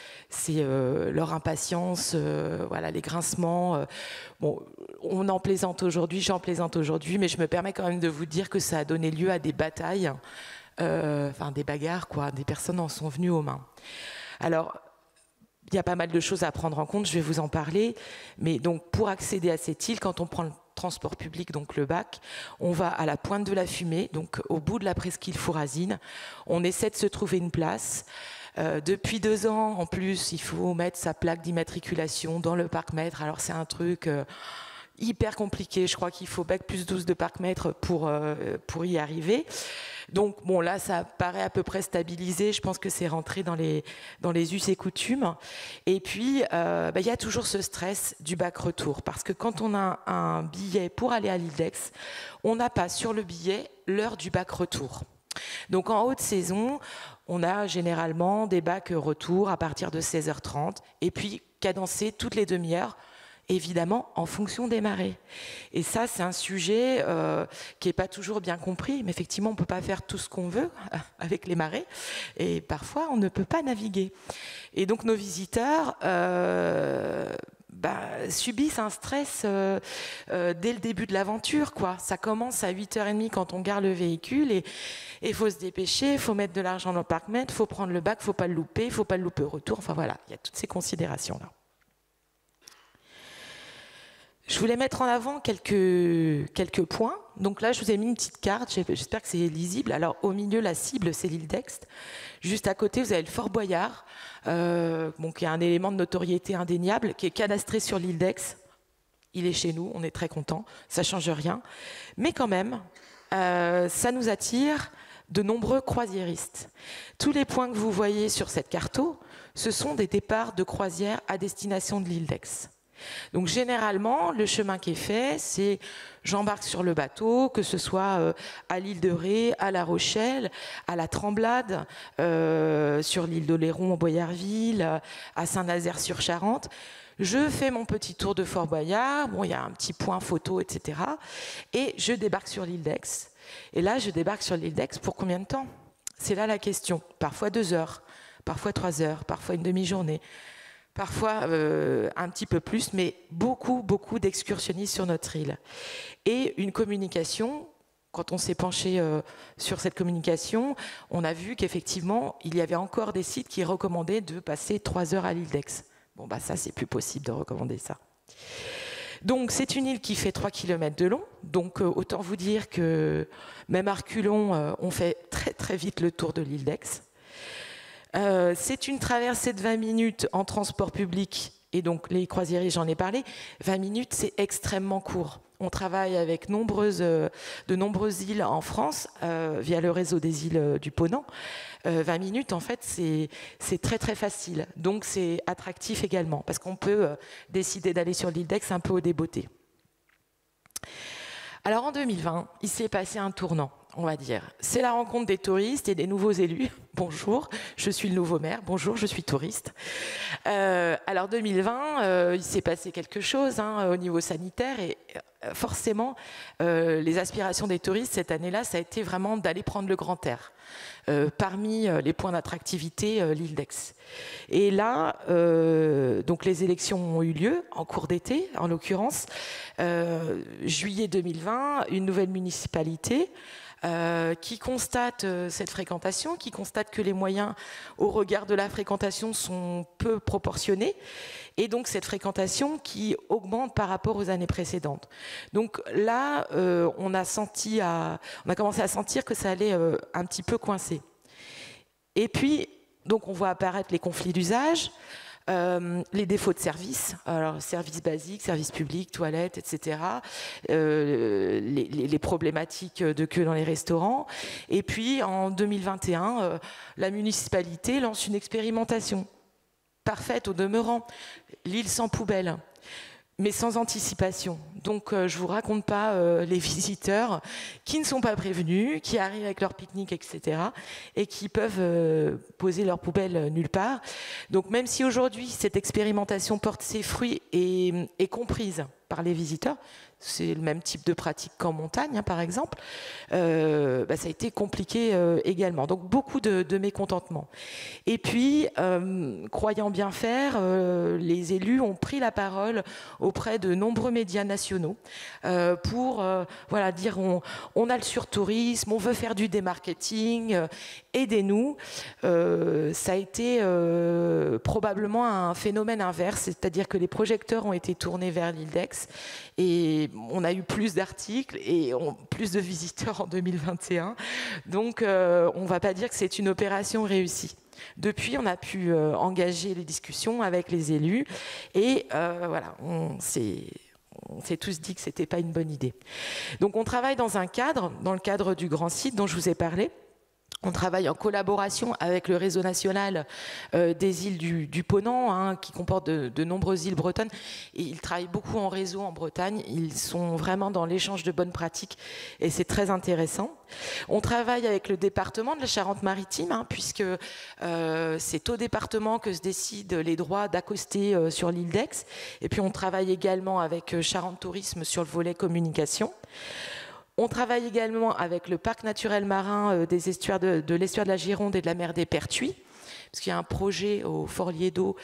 leur impatience, voilà, les grincements. Bon, on en plaisante aujourd'hui, j'en plaisante aujourd'hui, mais je me permets quand même de vous dire que ça a donné lieu à des batailles, enfin des bagarres, quoi. Des personnes en sont venues aux mains. Alors, il y a pas mal de choses à prendre en compte, je vais vous en parler. Mais donc, pour accéder à cette île, quand on prend le transport public, donc le bac, on va à la Pointe de la Fumée, donc au bout de la presqu'île Fourazine. On essaie de se trouver une place. Depuis 2 ans, en plus, il faut mettre sa plaque d'immatriculation dans le parc-mètre. Alors, c'est un truc hyper compliqué. Je crois qu'il faut bac plus 12 de parc-mètre pour y arriver. Donc, bon, là, ça paraît à peu près stabilisé. Je pense que c'est rentré dans les us et coutumes. Et puis, il y a toujours ce stress du bac retour. Parce que quand on a un billet pour aller à l'île d'Aix, on n'a pas sur le billet l'heure du bac retour. Donc, en haute saison, on a généralement des bacs retour à partir de 16h30. Et puis, cadencés toutes les demi-heures, évidemment en fonction des marées. Et ça, c'est un sujet qui n'est pas toujours bien compris, mais effectivement, on ne peut pas faire tout ce qu'on veut avec les marées, et parfois, on ne peut pas naviguer. Et donc, nos visiteurs subissent un stress dès le début de l'aventure, quoi. Ça commence à 8h30 quand on gare le véhicule et il faut se dépêcher, il faut mettre de l'argent dans le parc-mètre, il faut prendre le bac, il ne faut pas le louper, il ne faut pas le louper au retour. Enfin voilà, il y a toutes ces considérations-là. Je voulais mettre en avant quelques points. Donc là, je vous ai mis une petite carte, j'espère que c'est lisible. Alors au milieu, la cible, c'est l'île d'Aix. Juste à côté, vous avez le Fort Boyard, qui est un élément de notoriété indéniable, qui est cadastré sur l'île d'Aix. Il est chez nous, on est très contents, ça ne change rien. Mais quand même, ça nous attire de nombreux croisiéristes. Tous les points que vous voyez sur cette carte, ce sont des départs de croisière à destination de l'île d'Aix. Donc généralement, le chemin qui est fait, c'est j'embarque sur le bateau, que ce soit à l'île de Ré, à La Rochelle, à la Tremblade, sur l'île d'Oléron, à Boyarville, à Saint-Nazaire-sur-Charente. Je fais mon petit tour de Fort Boyard, bon, il y a un petit point photo, etc. Et je débarque sur l'île d'Aix. Et là, je débarque sur l'île d'Aix pour combien de temps? C'est là la question. Parfois 2 heures, parfois 3 heures, parfois une demi-journée. Parfois un petit peu plus, mais beaucoup d'excursionnistes sur notre île. Et une communication, quand on s'est penché sur cette communication, on a vu qu'effectivement, il y avait encore des sites qui recommandaient de passer 3 heures à l'île d'Aix. Bon, ça, c'est plus possible de recommander ça. Donc, c'est une île qui fait 3 km de long. Donc, autant vous dire que même à reculons, on fait très vite le tour de l'île d'Aix. C'est une traversée de 20 minutes en transport public, et donc les croisiéristes, j'en ai parlé. 20 minutes, c'est extrêmement court. On travaille avec de nombreuses îles en France, via le réseau des îles du Ponant. 20 minutes, en fait, c'est très facile. Donc c'est attractif également, parce qu'on peut décider d'aller sur l'île d'Aix un peu au débeauté. Alors en 2020, il s'est passé un tournant, on va dire. C'est la rencontre des touristes et des nouveaux élus. Bonjour, je suis le nouveau maire. Bonjour, je suis touriste. Alors 2020, il s'est passé quelque chose au niveau sanitaire et forcément, les aspirations des touristes cette année-là, ça a été vraiment d'aller prendre le grand air. Parmi les points d'attractivité, l'île d'Aix. Et là, donc les élections ont eu lieu en cours d'été, en l'occurrence, juillet 2020, une nouvelle municipalité qui constate cette fréquentation, qui constate que les moyens au regard de la fréquentation sont peu proportionnés, et donc cette fréquentation qui augmente par rapport aux années précédentes. Donc là, on a commencé à sentir que ça allait un petit peu coincer. Et puis, donc on voit apparaître les conflits d'usage, les défauts de service, alors services basiques, services publics, toilettes, etc. Les problématiques de queue dans les restaurants. Et puis en 2021, la municipalité lance une expérimentation parfaite au demeurant, l'île sans poubelle, mais sans anticipation. Donc je ne vous raconte pas les visiteurs qui ne sont pas prévenus, qui arrivent avec leur pique-nique, etc. et qui peuvent poser leur poubelle nulle part. Donc même si aujourd'hui cette expérimentation porte ses fruits et est comprise par les visiteurs, c'est le même type de pratique qu'en montagne, par exemple, ça a été compliqué également. Donc beaucoup de mécontentement. Et puis, croyant bien faire, les élus ont pris la parole auprès de nombreux médias nationaux pour dire on a le surtourisme, on veut faire du démarketing, aidez-nous. Ça a été probablement un phénomène inverse, c'est-à-dire que les projecteurs ont été tournés vers l'île d'Aix et on a eu plus d'articles et plus de visiteurs en 2021. Donc on ne va pas dire que c'est une opération réussie. Depuis, on a pu engager les discussions avec les élus et on s'est tous dit que ce n'était pas une bonne idée. Donc on travaille dans le cadre du grand site dont je vous ai parlé. On travaille en collaboration avec le réseau national des îles du Ponant, qui comporte de nombreuses îles bretonnes. Et ils travaillent beaucoup en réseau en Bretagne. Ils sont vraiment dans l'échange de bonnes pratiques et c'est très intéressant. On travaille avec le département de la Charente-Maritime, puisque c'est au département que se décident les droits d'accoster sur l'île d'Aix. Et puis on travaille également avec Charente Tourisme sur le volet communication. On travaille également avec le parc naturel marin des estuaires de l'estuaire de la Gironde et de la mer des Pertuis, parce qu'il y a un projet au Fort Liedo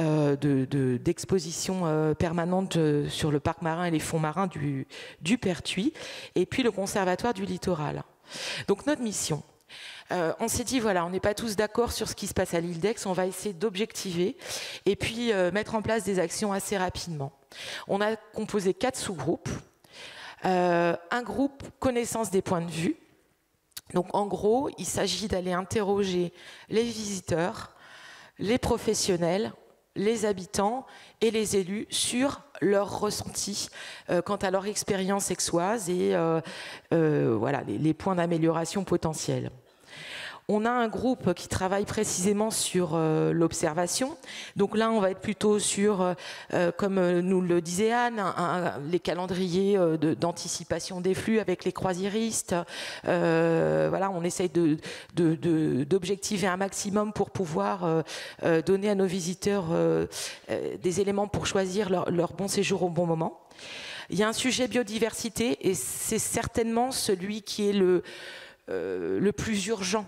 d'exposition permanente sur le parc marin et les fonds marins du Pertuis, et puis le Conservatoire du littoral. Donc notre mission, on s'est dit, voilà, on n'est pas tous d'accord sur ce qui se passe à l'île d'Aix, on va essayer d'objectiver et puis mettre en place des actions assez rapidement. On a composé 4 sous-groupes. Un groupe connaissance des points de vue. Donc en gros, il s'agit d'aller interroger les visiteurs, les professionnels, les habitants et les élus sur leur ressenti quant à leur expérience aixoise et voilà, les points d'amélioration potentiels. On a un groupe qui travaille précisément sur l'observation. Donc là, on va être plutôt sur, comme nous le disait Anne, les calendriers d'anticipation des flux avec les croisiéristes. Voilà, on essaye d'objectiver un maximum pour pouvoir donner à nos visiteurs des éléments pour choisir leur bon séjour au bon moment. Il y a un sujet biodiversité et c'est certainement celui qui est le plus urgent.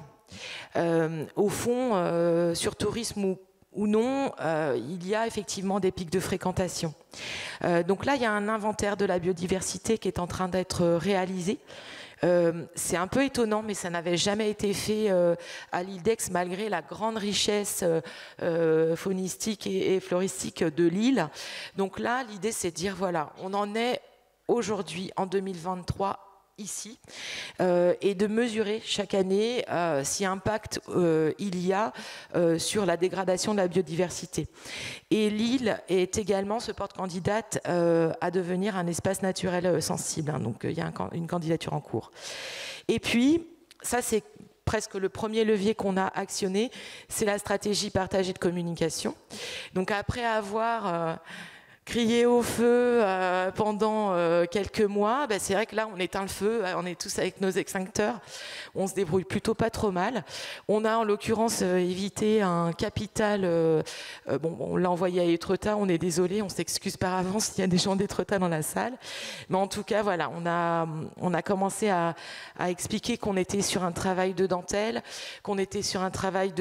Au fond, sur tourisme ou non, il y a effectivement des pics de fréquentation. Donc là, il y a un inventaire de la biodiversité qui est en train d'être réalisé. C'est un peu étonnant, mais ça n'avait jamais été fait à l'île d'Aix, malgré la grande richesse faunistique et floristique de l'île. Donc là, l'idée, c'est de dire, voilà, on en est aujourd'hui, en 2023, ici, et de mesurer chaque année si impact il y a sur la dégradation de la biodiversité. Et l'île est également se porte candidate à devenir un espace naturel sensible, hein, donc il y a une candidature en cours. Et puis, ça c'est presque le premier levier qu'on a actionné, c'est la stratégie partagée de communication. Donc après avoir crier au feu pendant quelques mois, ben c'est vrai que là on éteint le feu, on est tous avec nos extincteurs, on se débrouille plutôt pas trop mal. On a en l'occurrence évité un capital, bon on l'a envoyé à Étretat, on est désolé, on s'excuse par avance s'il y a des gens d'Étretat dans la salle, mais en tout cas voilà, on a commencé à expliquer qu'on était sur un travail de dentelle, qu'on était sur un travail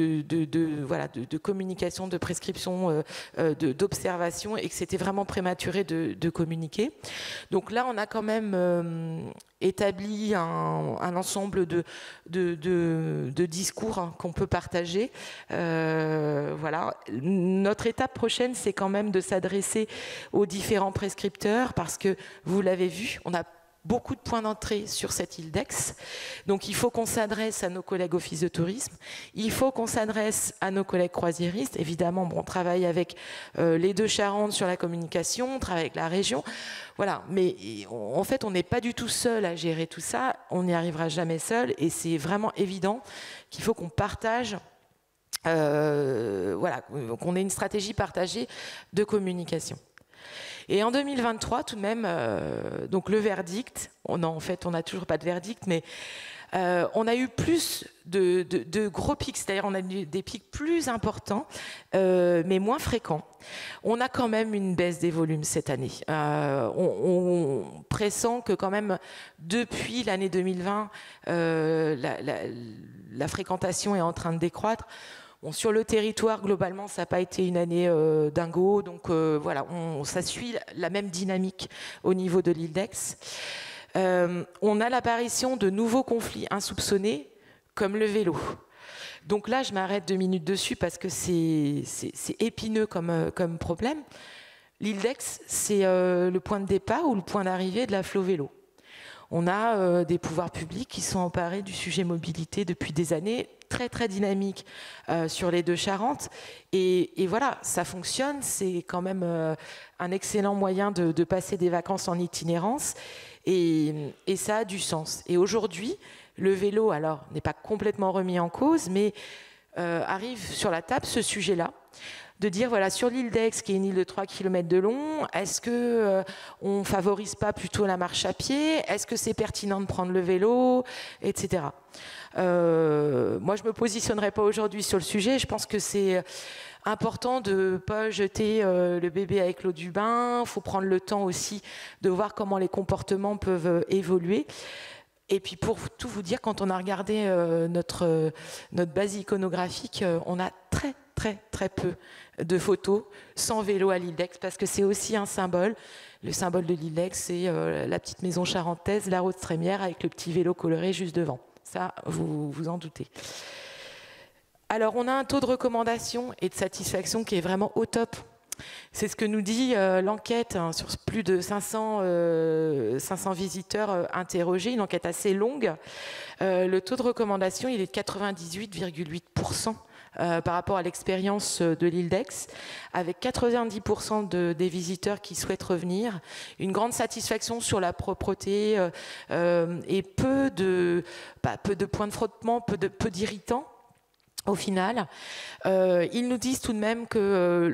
de communication, de prescription, d'observation, et que c'était vraiment prématuré de communiquer. Donc là, on a quand même établi un ensemble de discours hein, qu'on peut partager. Voilà. Notre étape prochaine, c'est quand même de s'adresser aux différents prescripteurs parce que, vous l'avez vu, on a beaucoup de points d'entrée sur cette île d'Aix. Donc il faut qu'on s'adresse à nos collègues office de tourisme, il faut qu'on s'adresse à nos collègues croisiéristes. Évidemment, bon, on travaille avec les deux Charentes sur la communication, on travaille avec la région. Voilà, mais en fait, on n'est pas du tout seul à gérer tout ça, on n'y arrivera jamais seul et c'est vraiment évident qu'il faut qu'on partage voilà, qu'on ait une stratégie partagée de communication. Et en 2023, tout de même, donc le verdict, en fait, on n'a toujours pas de verdict, mais on a eu plus de gros pics, c'est-à-dire on a eu des pics plus importants, mais moins fréquents. On a quand même une baisse des volumes cette année. On pressent que quand même, depuis l'année 2020, la fréquentation est en train de décroître. Bon, sur le territoire, globalement, ça n'a pas été une année dingo, donc voilà, ça suit la même dynamique au niveau de l'île d'Aix. On a l'apparition de nouveaux conflits insoupçonnés, comme le vélo. Donc là, je m'arrête 2 minutes dessus parce que c'est épineux comme problème. L'île d'Aix, c'est le point de départ ou le point d'arrivée de la Flo Vélo. On a des pouvoirs publics qui sont emparés du sujet mobilité depuis des années, très très dynamique sur les deux Charentes. Et voilà, ça fonctionne, c'est quand même un excellent moyen de passer des vacances en itinérance. Et ça a du sens. Et aujourd'hui, le vélo, alors, n'est pas complètement remis en cause, mais arrive sur la table ce sujet-là, de dire, voilà, sur l'île d'Aix, qui est une île de 3 km de long, est-ce qu'on ne favorise pas plutôt la marche à pied? Est-ce que c'est pertinent de prendre le vélo, etc. Moi, je ne me positionnerai pas aujourd'hui sur le sujet. Je pense que c'est important de ne pas jeter le bébé avec l'eau du bain. Il faut prendre le temps aussi de voir comment les comportements peuvent évoluer. Et puis pour tout vous dire, quand on a regardé notre base iconographique, on a très peu de photos sans vélo à l'île d'Aix, parce que c'est aussi un symbole. Le symbole de l'île d'Aix, c'est la petite maison charentaise, la route trémière avec le petit vélo coloré juste devant. Ça, vous vous en doutez. Alors, on a un taux de recommandation et de satisfaction qui est vraiment au top. C'est ce que nous dit l'enquête sur plus de 500 visiteurs interrogés, une enquête assez longue. Le taux de recommandation, il est de 98,8% par rapport à l'expérience de l'île d'Aix, avec 90% des visiteurs qui souhaitent revenir, une grande satisfaction sur la propreté et peu de points de frottement, peu d'irritants. Au final, ils nous disent tout de même que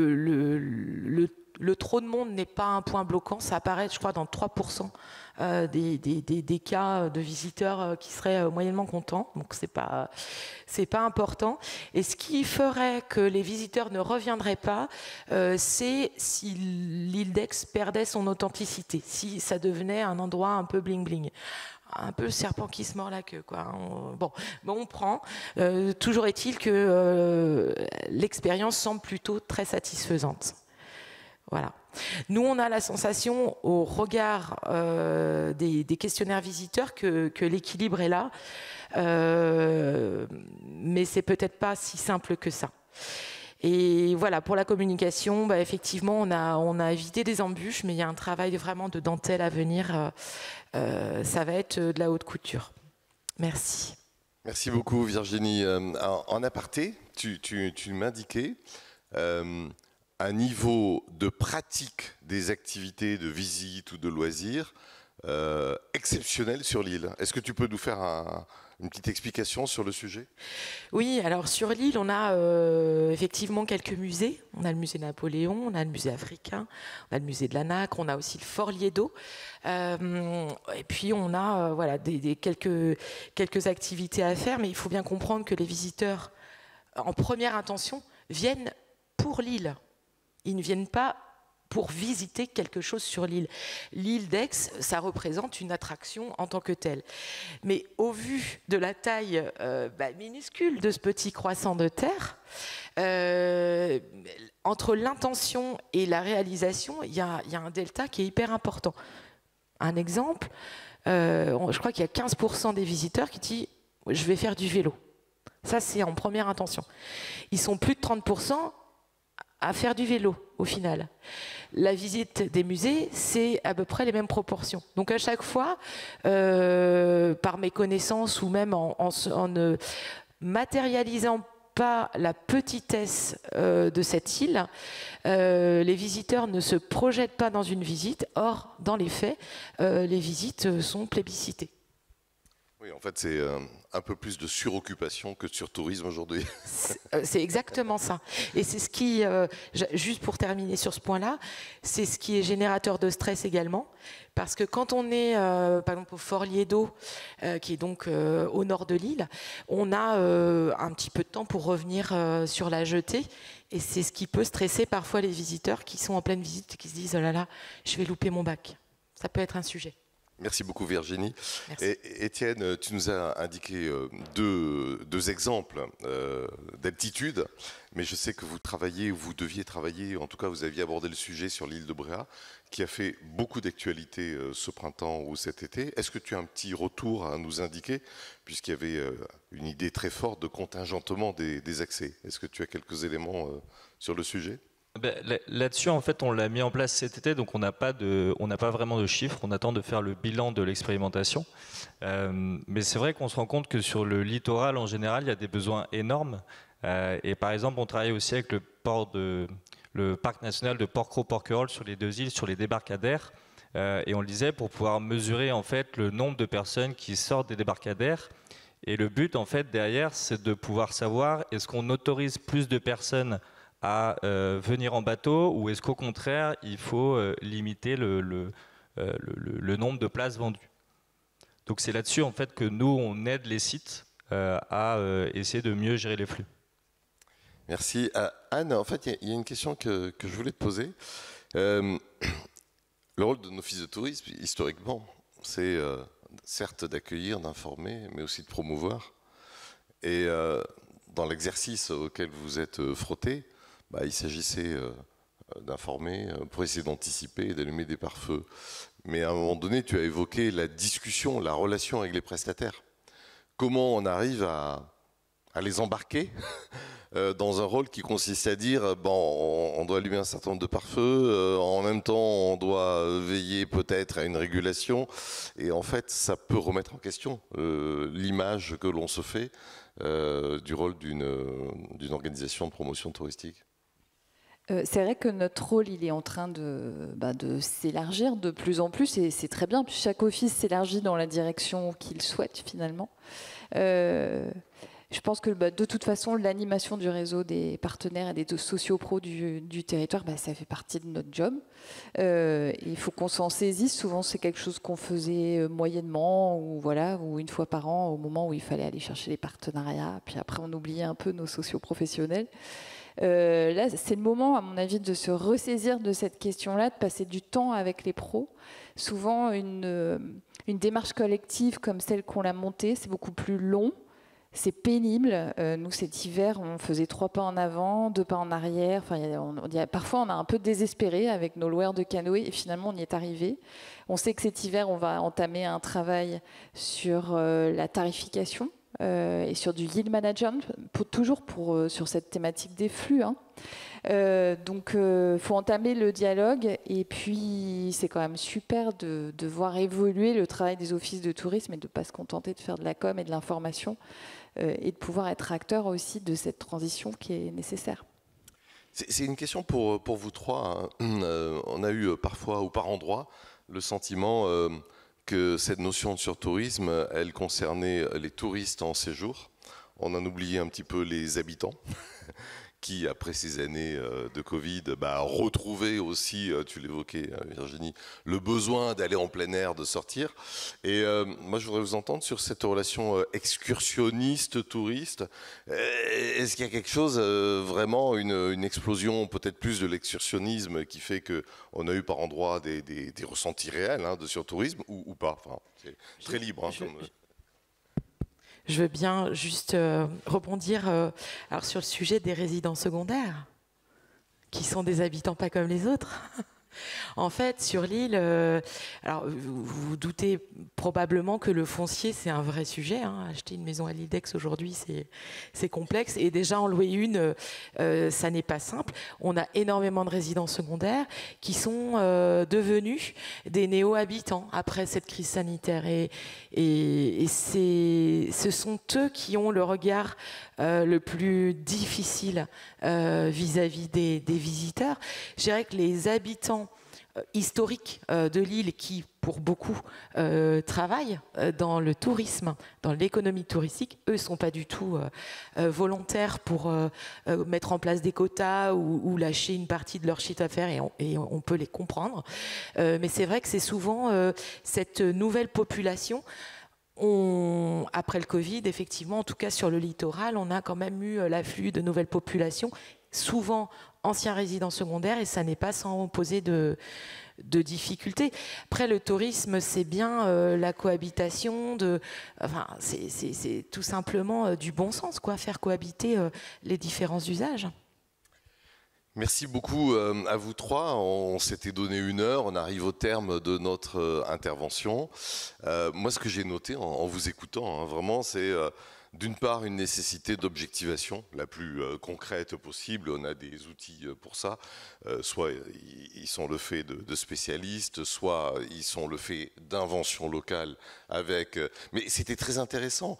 le trop de monde n'est pas un point bloquant. Ça apparaît, je crois, dans 3% des cas de visiteurs qui seraient moyennement contents. Donc, c'est pas important. Et ce qui ferait que les visiteurs ne reviendraient pas, c'est si l'île d'Aix perdait son authenticité, si ça devenait un endroit un peu bling-bling. Un peu le serpent qui se mord la queue, quoi. On prend. Toujours est-il que l'expérience semble plutôt très satisfaisante. Voilà. Nous, on a la sensation, au regard des questionnaires visiteurs, que l'équilibre est là, mais c'est peut-être pas si simple que ça. Et voilà, pour la communication, effectivement, on a évité des embûches, mais il y a un travail vraiment de dentelle à venir. Ça va être de la haute couture. Merci. Merci beaucoup, Virginie. En aparté, tu m'indiquais un niveau de pratique des activités de visite ou de loisirs exceptionnel sur l'île. Est-ce que tu peux nous faire une petite explication sur le sujet? Oui, alors sur l'île, on a effectivement quelques musées. On a le musée Napoléon, on a le musée africain, on a le musée de la Nacre, on a aussi le Fort Liedo. Et puis on a quelques activités à faire, mais il faut bien comprendre que les visiteurs, en première intention, viennent pour l'île. Ils ne viennent pas pour visiter quelque chose sur l'île. L'île d'Aix, ça représente une attraction en tant que telle. Mais au vu de la taille minuscule de ce petit croissant de terre, entre l'intention et la réalisation, il y a un delta qui est hyper important. Un exemple, je crois qu'il y a 15% des visiteurs qui disent « je vais faire du vélo ». Ça, c'est en première intention. Ils sont plus de 30% à faire du vélo, au final. La visite des musées, c'est à peu près les mêmes proportions. Donc à chaque fois, par méconnaissance ou même en ne matérialisant pas la petitesse de cette île, les visiteurs ne se projettent pas dans une visite. Or, dans les faits, les visites sont plébiscitées. Oui, en fait, c'est un peu plus de suroccupation que de surtourisme aujourd'hui. C'est exactement ça. Et c'est ce qui, juste pour terminer sur ce point-là, c'est ce qui est générateur de stress également. Parce que quand on est, par exemple, au Fort Liedo, qui est donc au nord de l'île, on a un petit peu de temps pour revenir sur la jetée. Et c'est ce qui peut stresser parfois les visiteurs qui sont en pleine visite et qui se disent « oh là là, je vais louper mon bac ». Ça peut être un sujet. Merci beaucoup, Virginie. Merci. Et Étienne, tu nous as indiqué deux exemples d'altitude, mais je sais que vous deviez travailler, en tout cas vous aviez abordé le sujet sur l'île de Bréhat, qui a fait beaucoup d'actualité ce printemps ou cet été. Est-ce que tu as un petit retour à nous indiquer, puisqu'il y avait une idée très forte de contingentement des accès? Est-ce que tu as quelques éléments sur le sujet? Là-dessus, en fait, on l'a mis en place cet été, donc on n'a pas vraiment de chiffres. On attend de faire le bilan de l'expérimentation. Mais c'est vrai qu'on se rend compte que sur le littoral, en général, il y a des besoins énormes. Et par exemple, on travaille aussi avec le parc national de Porquerolles sur les deux îles, sur les débarcadères. Et on le disait, pour pouvoir mesurer en fait le nombre de personnes qui sortent des débarcadères. Et le but, en fait, derrière, c'est de pouvoir savoir est-ce qu'on autorise plus de personnes à venir en bateau, ou est-ce qu'au contraire, il faut limiter le nombre de places vendues. Donc c'est là-dessus en fait que nous, on aide les sites à essayer de mieux gérer les flux. Merci. Anne, en fait, il y a une question que je voulais te poser. Le rôle de l'office de tourisme, historiquement, c'est certes d'accueillir, d'informer, mais aussi de promouvoir. Et dans l'exercice auquel vous êtes frotté, il s'agissait d'informer pour essayer d'anticiper et d'allumer des pare-feux. Mais à un moment donné, tu as évoqué la discussion, la relation avec les prestataires. Comment on arrive à les embarquer dans un rôle qui consiste à dire on doit allumer un certain nombre de pare-feux, en même temps on doit veiller peut-être à une régulation, et en fait ça peut remettre en question l'image que l'on se fait du rôle d'une organisation de promotion touristique. C'est vrai que notre rôle, il est en train de s'élargir de plus en plus, et c'est très bien. Chaque office s'élargit dans la direction qu'il souhaite, finalement. Je pense que de toute façon, l'animation du réseau des partenaires et des sociopros du territoire, ça fait partie de notre job. Il faut qu'on s'en saisisse. Souvent, c'est quelque chose qu'on faisait moyennement ou une fois par an, au moment où il fallait aller chercher les partenariats. Puis après, on oubliait un peu nos socioprofessionnels. Là, c'est le moment, à mon avis, de se ressaisir de cette question-là, de passer du temps avec les pros. Souvent, une démarche collective comme celle qu'on a montée, c'est beaucoup plus long. C'est pénible. Nous, cet hiver, on faisait 3 pas en avant, 2 pas en arrière. Parfois, on a un peu désespéré avec nos loueurs de canoës et finalement, on y est arrivé. On sait que cet hiver, on va entamer un travail sur la tarification et sur du yield management, sur cette thématique des flux. Donc, faut entamer le dialogue, et puis c'est quand même super de voir évoluer le travail des offices de tourisme et de ne pas se contenter de faire de la com et de l'information, et de pouvoir être acteur aussi de cette transition qui est nécessaire. C'est une question pour vous trois. On a eu parfois ou par endroits le sentiment que cette notion de surtourisme, elle concernait les touristes en séjour. On en oubliait un petit peu les habitants qui, après ces années de Covid, retrouvaient aussi, tu l'évoquais Virginie, le besoin d'aller en plein air, de sortir. Et moi, je voudrais vous entendre sur cette relation excursionniste-touriste. Est-ce qu'il y a quelque chose, vraiment, une explosion peut-être plus de l'excursionnisme qui fait qu'on a eu par endroits des ressentis réels de surtourisme ou pas? Enfin, c'est très libre. Je veux bien juste rebondir alors sur le sujet des résidents secondaires, qui sont des habitants pas comme les autres. En fait, sur l'île, alors vous vous doutez probablement que le foncier, c'est un vrai sujet. Acheter une maison à l'île d'Aix aujourd'hui, c'est complexe. Et déjà, en louer une, ça n'est pas simple. On a énormément de résidents secondaires qui sont devenus des néo-habitants après cette crise sanitaire. Et ce sont eux qui ont le regard le plus difficile vis-à-vis des visiteurs. Je dirais que les habitants historiques de l'île qui, pour beaucoup, travaillent dans le tourisme, dans l'économie touristique, eux ne sont pas du tout volontaires pour mettre en place des quotas ou lâcher une partie de leur chiffre d'affaires, et on peut les comprendre. Mais c'est vrai que c'est souvent cette nouvelle population. Après le Covid, effectivement, en tout cas sur le littoral, on a quand même eu l'afflux de nouvelles populations, souvent anciens résidents secondaires, et ça n'est pas sans poser de difficultés. Après, le tourisme, c'est bien la cohabitation, c'est tout simplement du bon sens, faire cohabiter les différents usages. Merci beaucoup à vous trois. On s'était donné 1 heure, on arrive au terme de notre intervention. Moi, ce que j'ai noté en vous écoutant, vraiment, c'est d'une part une nécessité d'objectivation la plus concrète possible. On a des outils pour ça. Soit ils sont le fait de spécialistes, soit ils sont le fait d'inventions locales avec... Mais c'était très intéressant.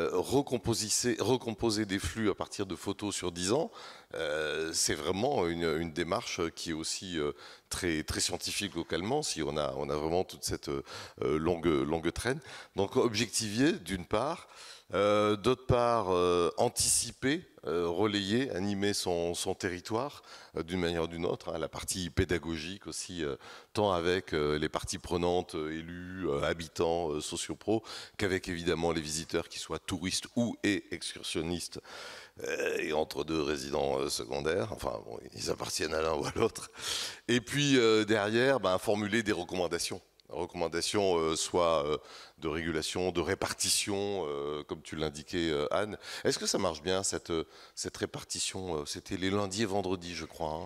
Recomposer des flux à partir de photos sur 10 ans, c'est vraiment une démarche qui est aussi très, très scientifique localement, si on a vraiment toute cette longue traîne. Donc objectiver d'une part, d'autre part anticiper, relayer, animer son territoire d'une manière ou d'une autre, la partie pédagogique aussi, tant avec les parties prenantes, élus, habitants, sociopros, qu'avec évidemment les visiteurs, qui soient touristes et excursionnistes, et entre deux résidents secondaires, enfin bon, ils appartiennent à l'un ou à l'autre. Et puis derrière, formuler des recommandations recommandations soit de régulation, de répartition, comme tu l'indiquais, Anne. Est-ce que ça marche bien, cette répartition? C'était les lundis et vendredis, je crois.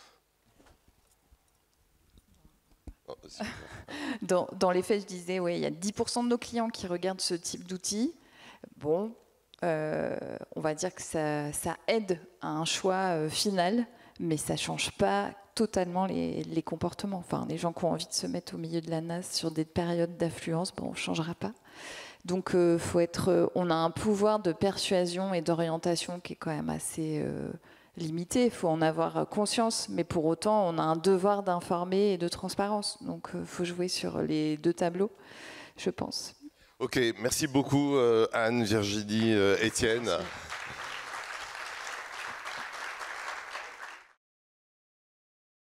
Dans les faits, je disais, ouais, il y a 10% de nos clients qui regardent ce type d'outils. Bon, on va dire que ça aide à un choix final, mais ça ne change pas totalement les comportements. Enfin, les gens qui ont envie de se mettre au milieu de la nasse sur des périodes d'affluence, bon, on ne changera pas. Donc, on a un pouvoir de persuasion et d'orientation qui est quand même assez limité. Il faut en avoir conscience, mais pour autant, on a un devoir d'informer et de transparence. Donc, il faut jouer sur les deux tableaux, je pense. Ok, merci beaucoup Anne, Virginie, Étienne.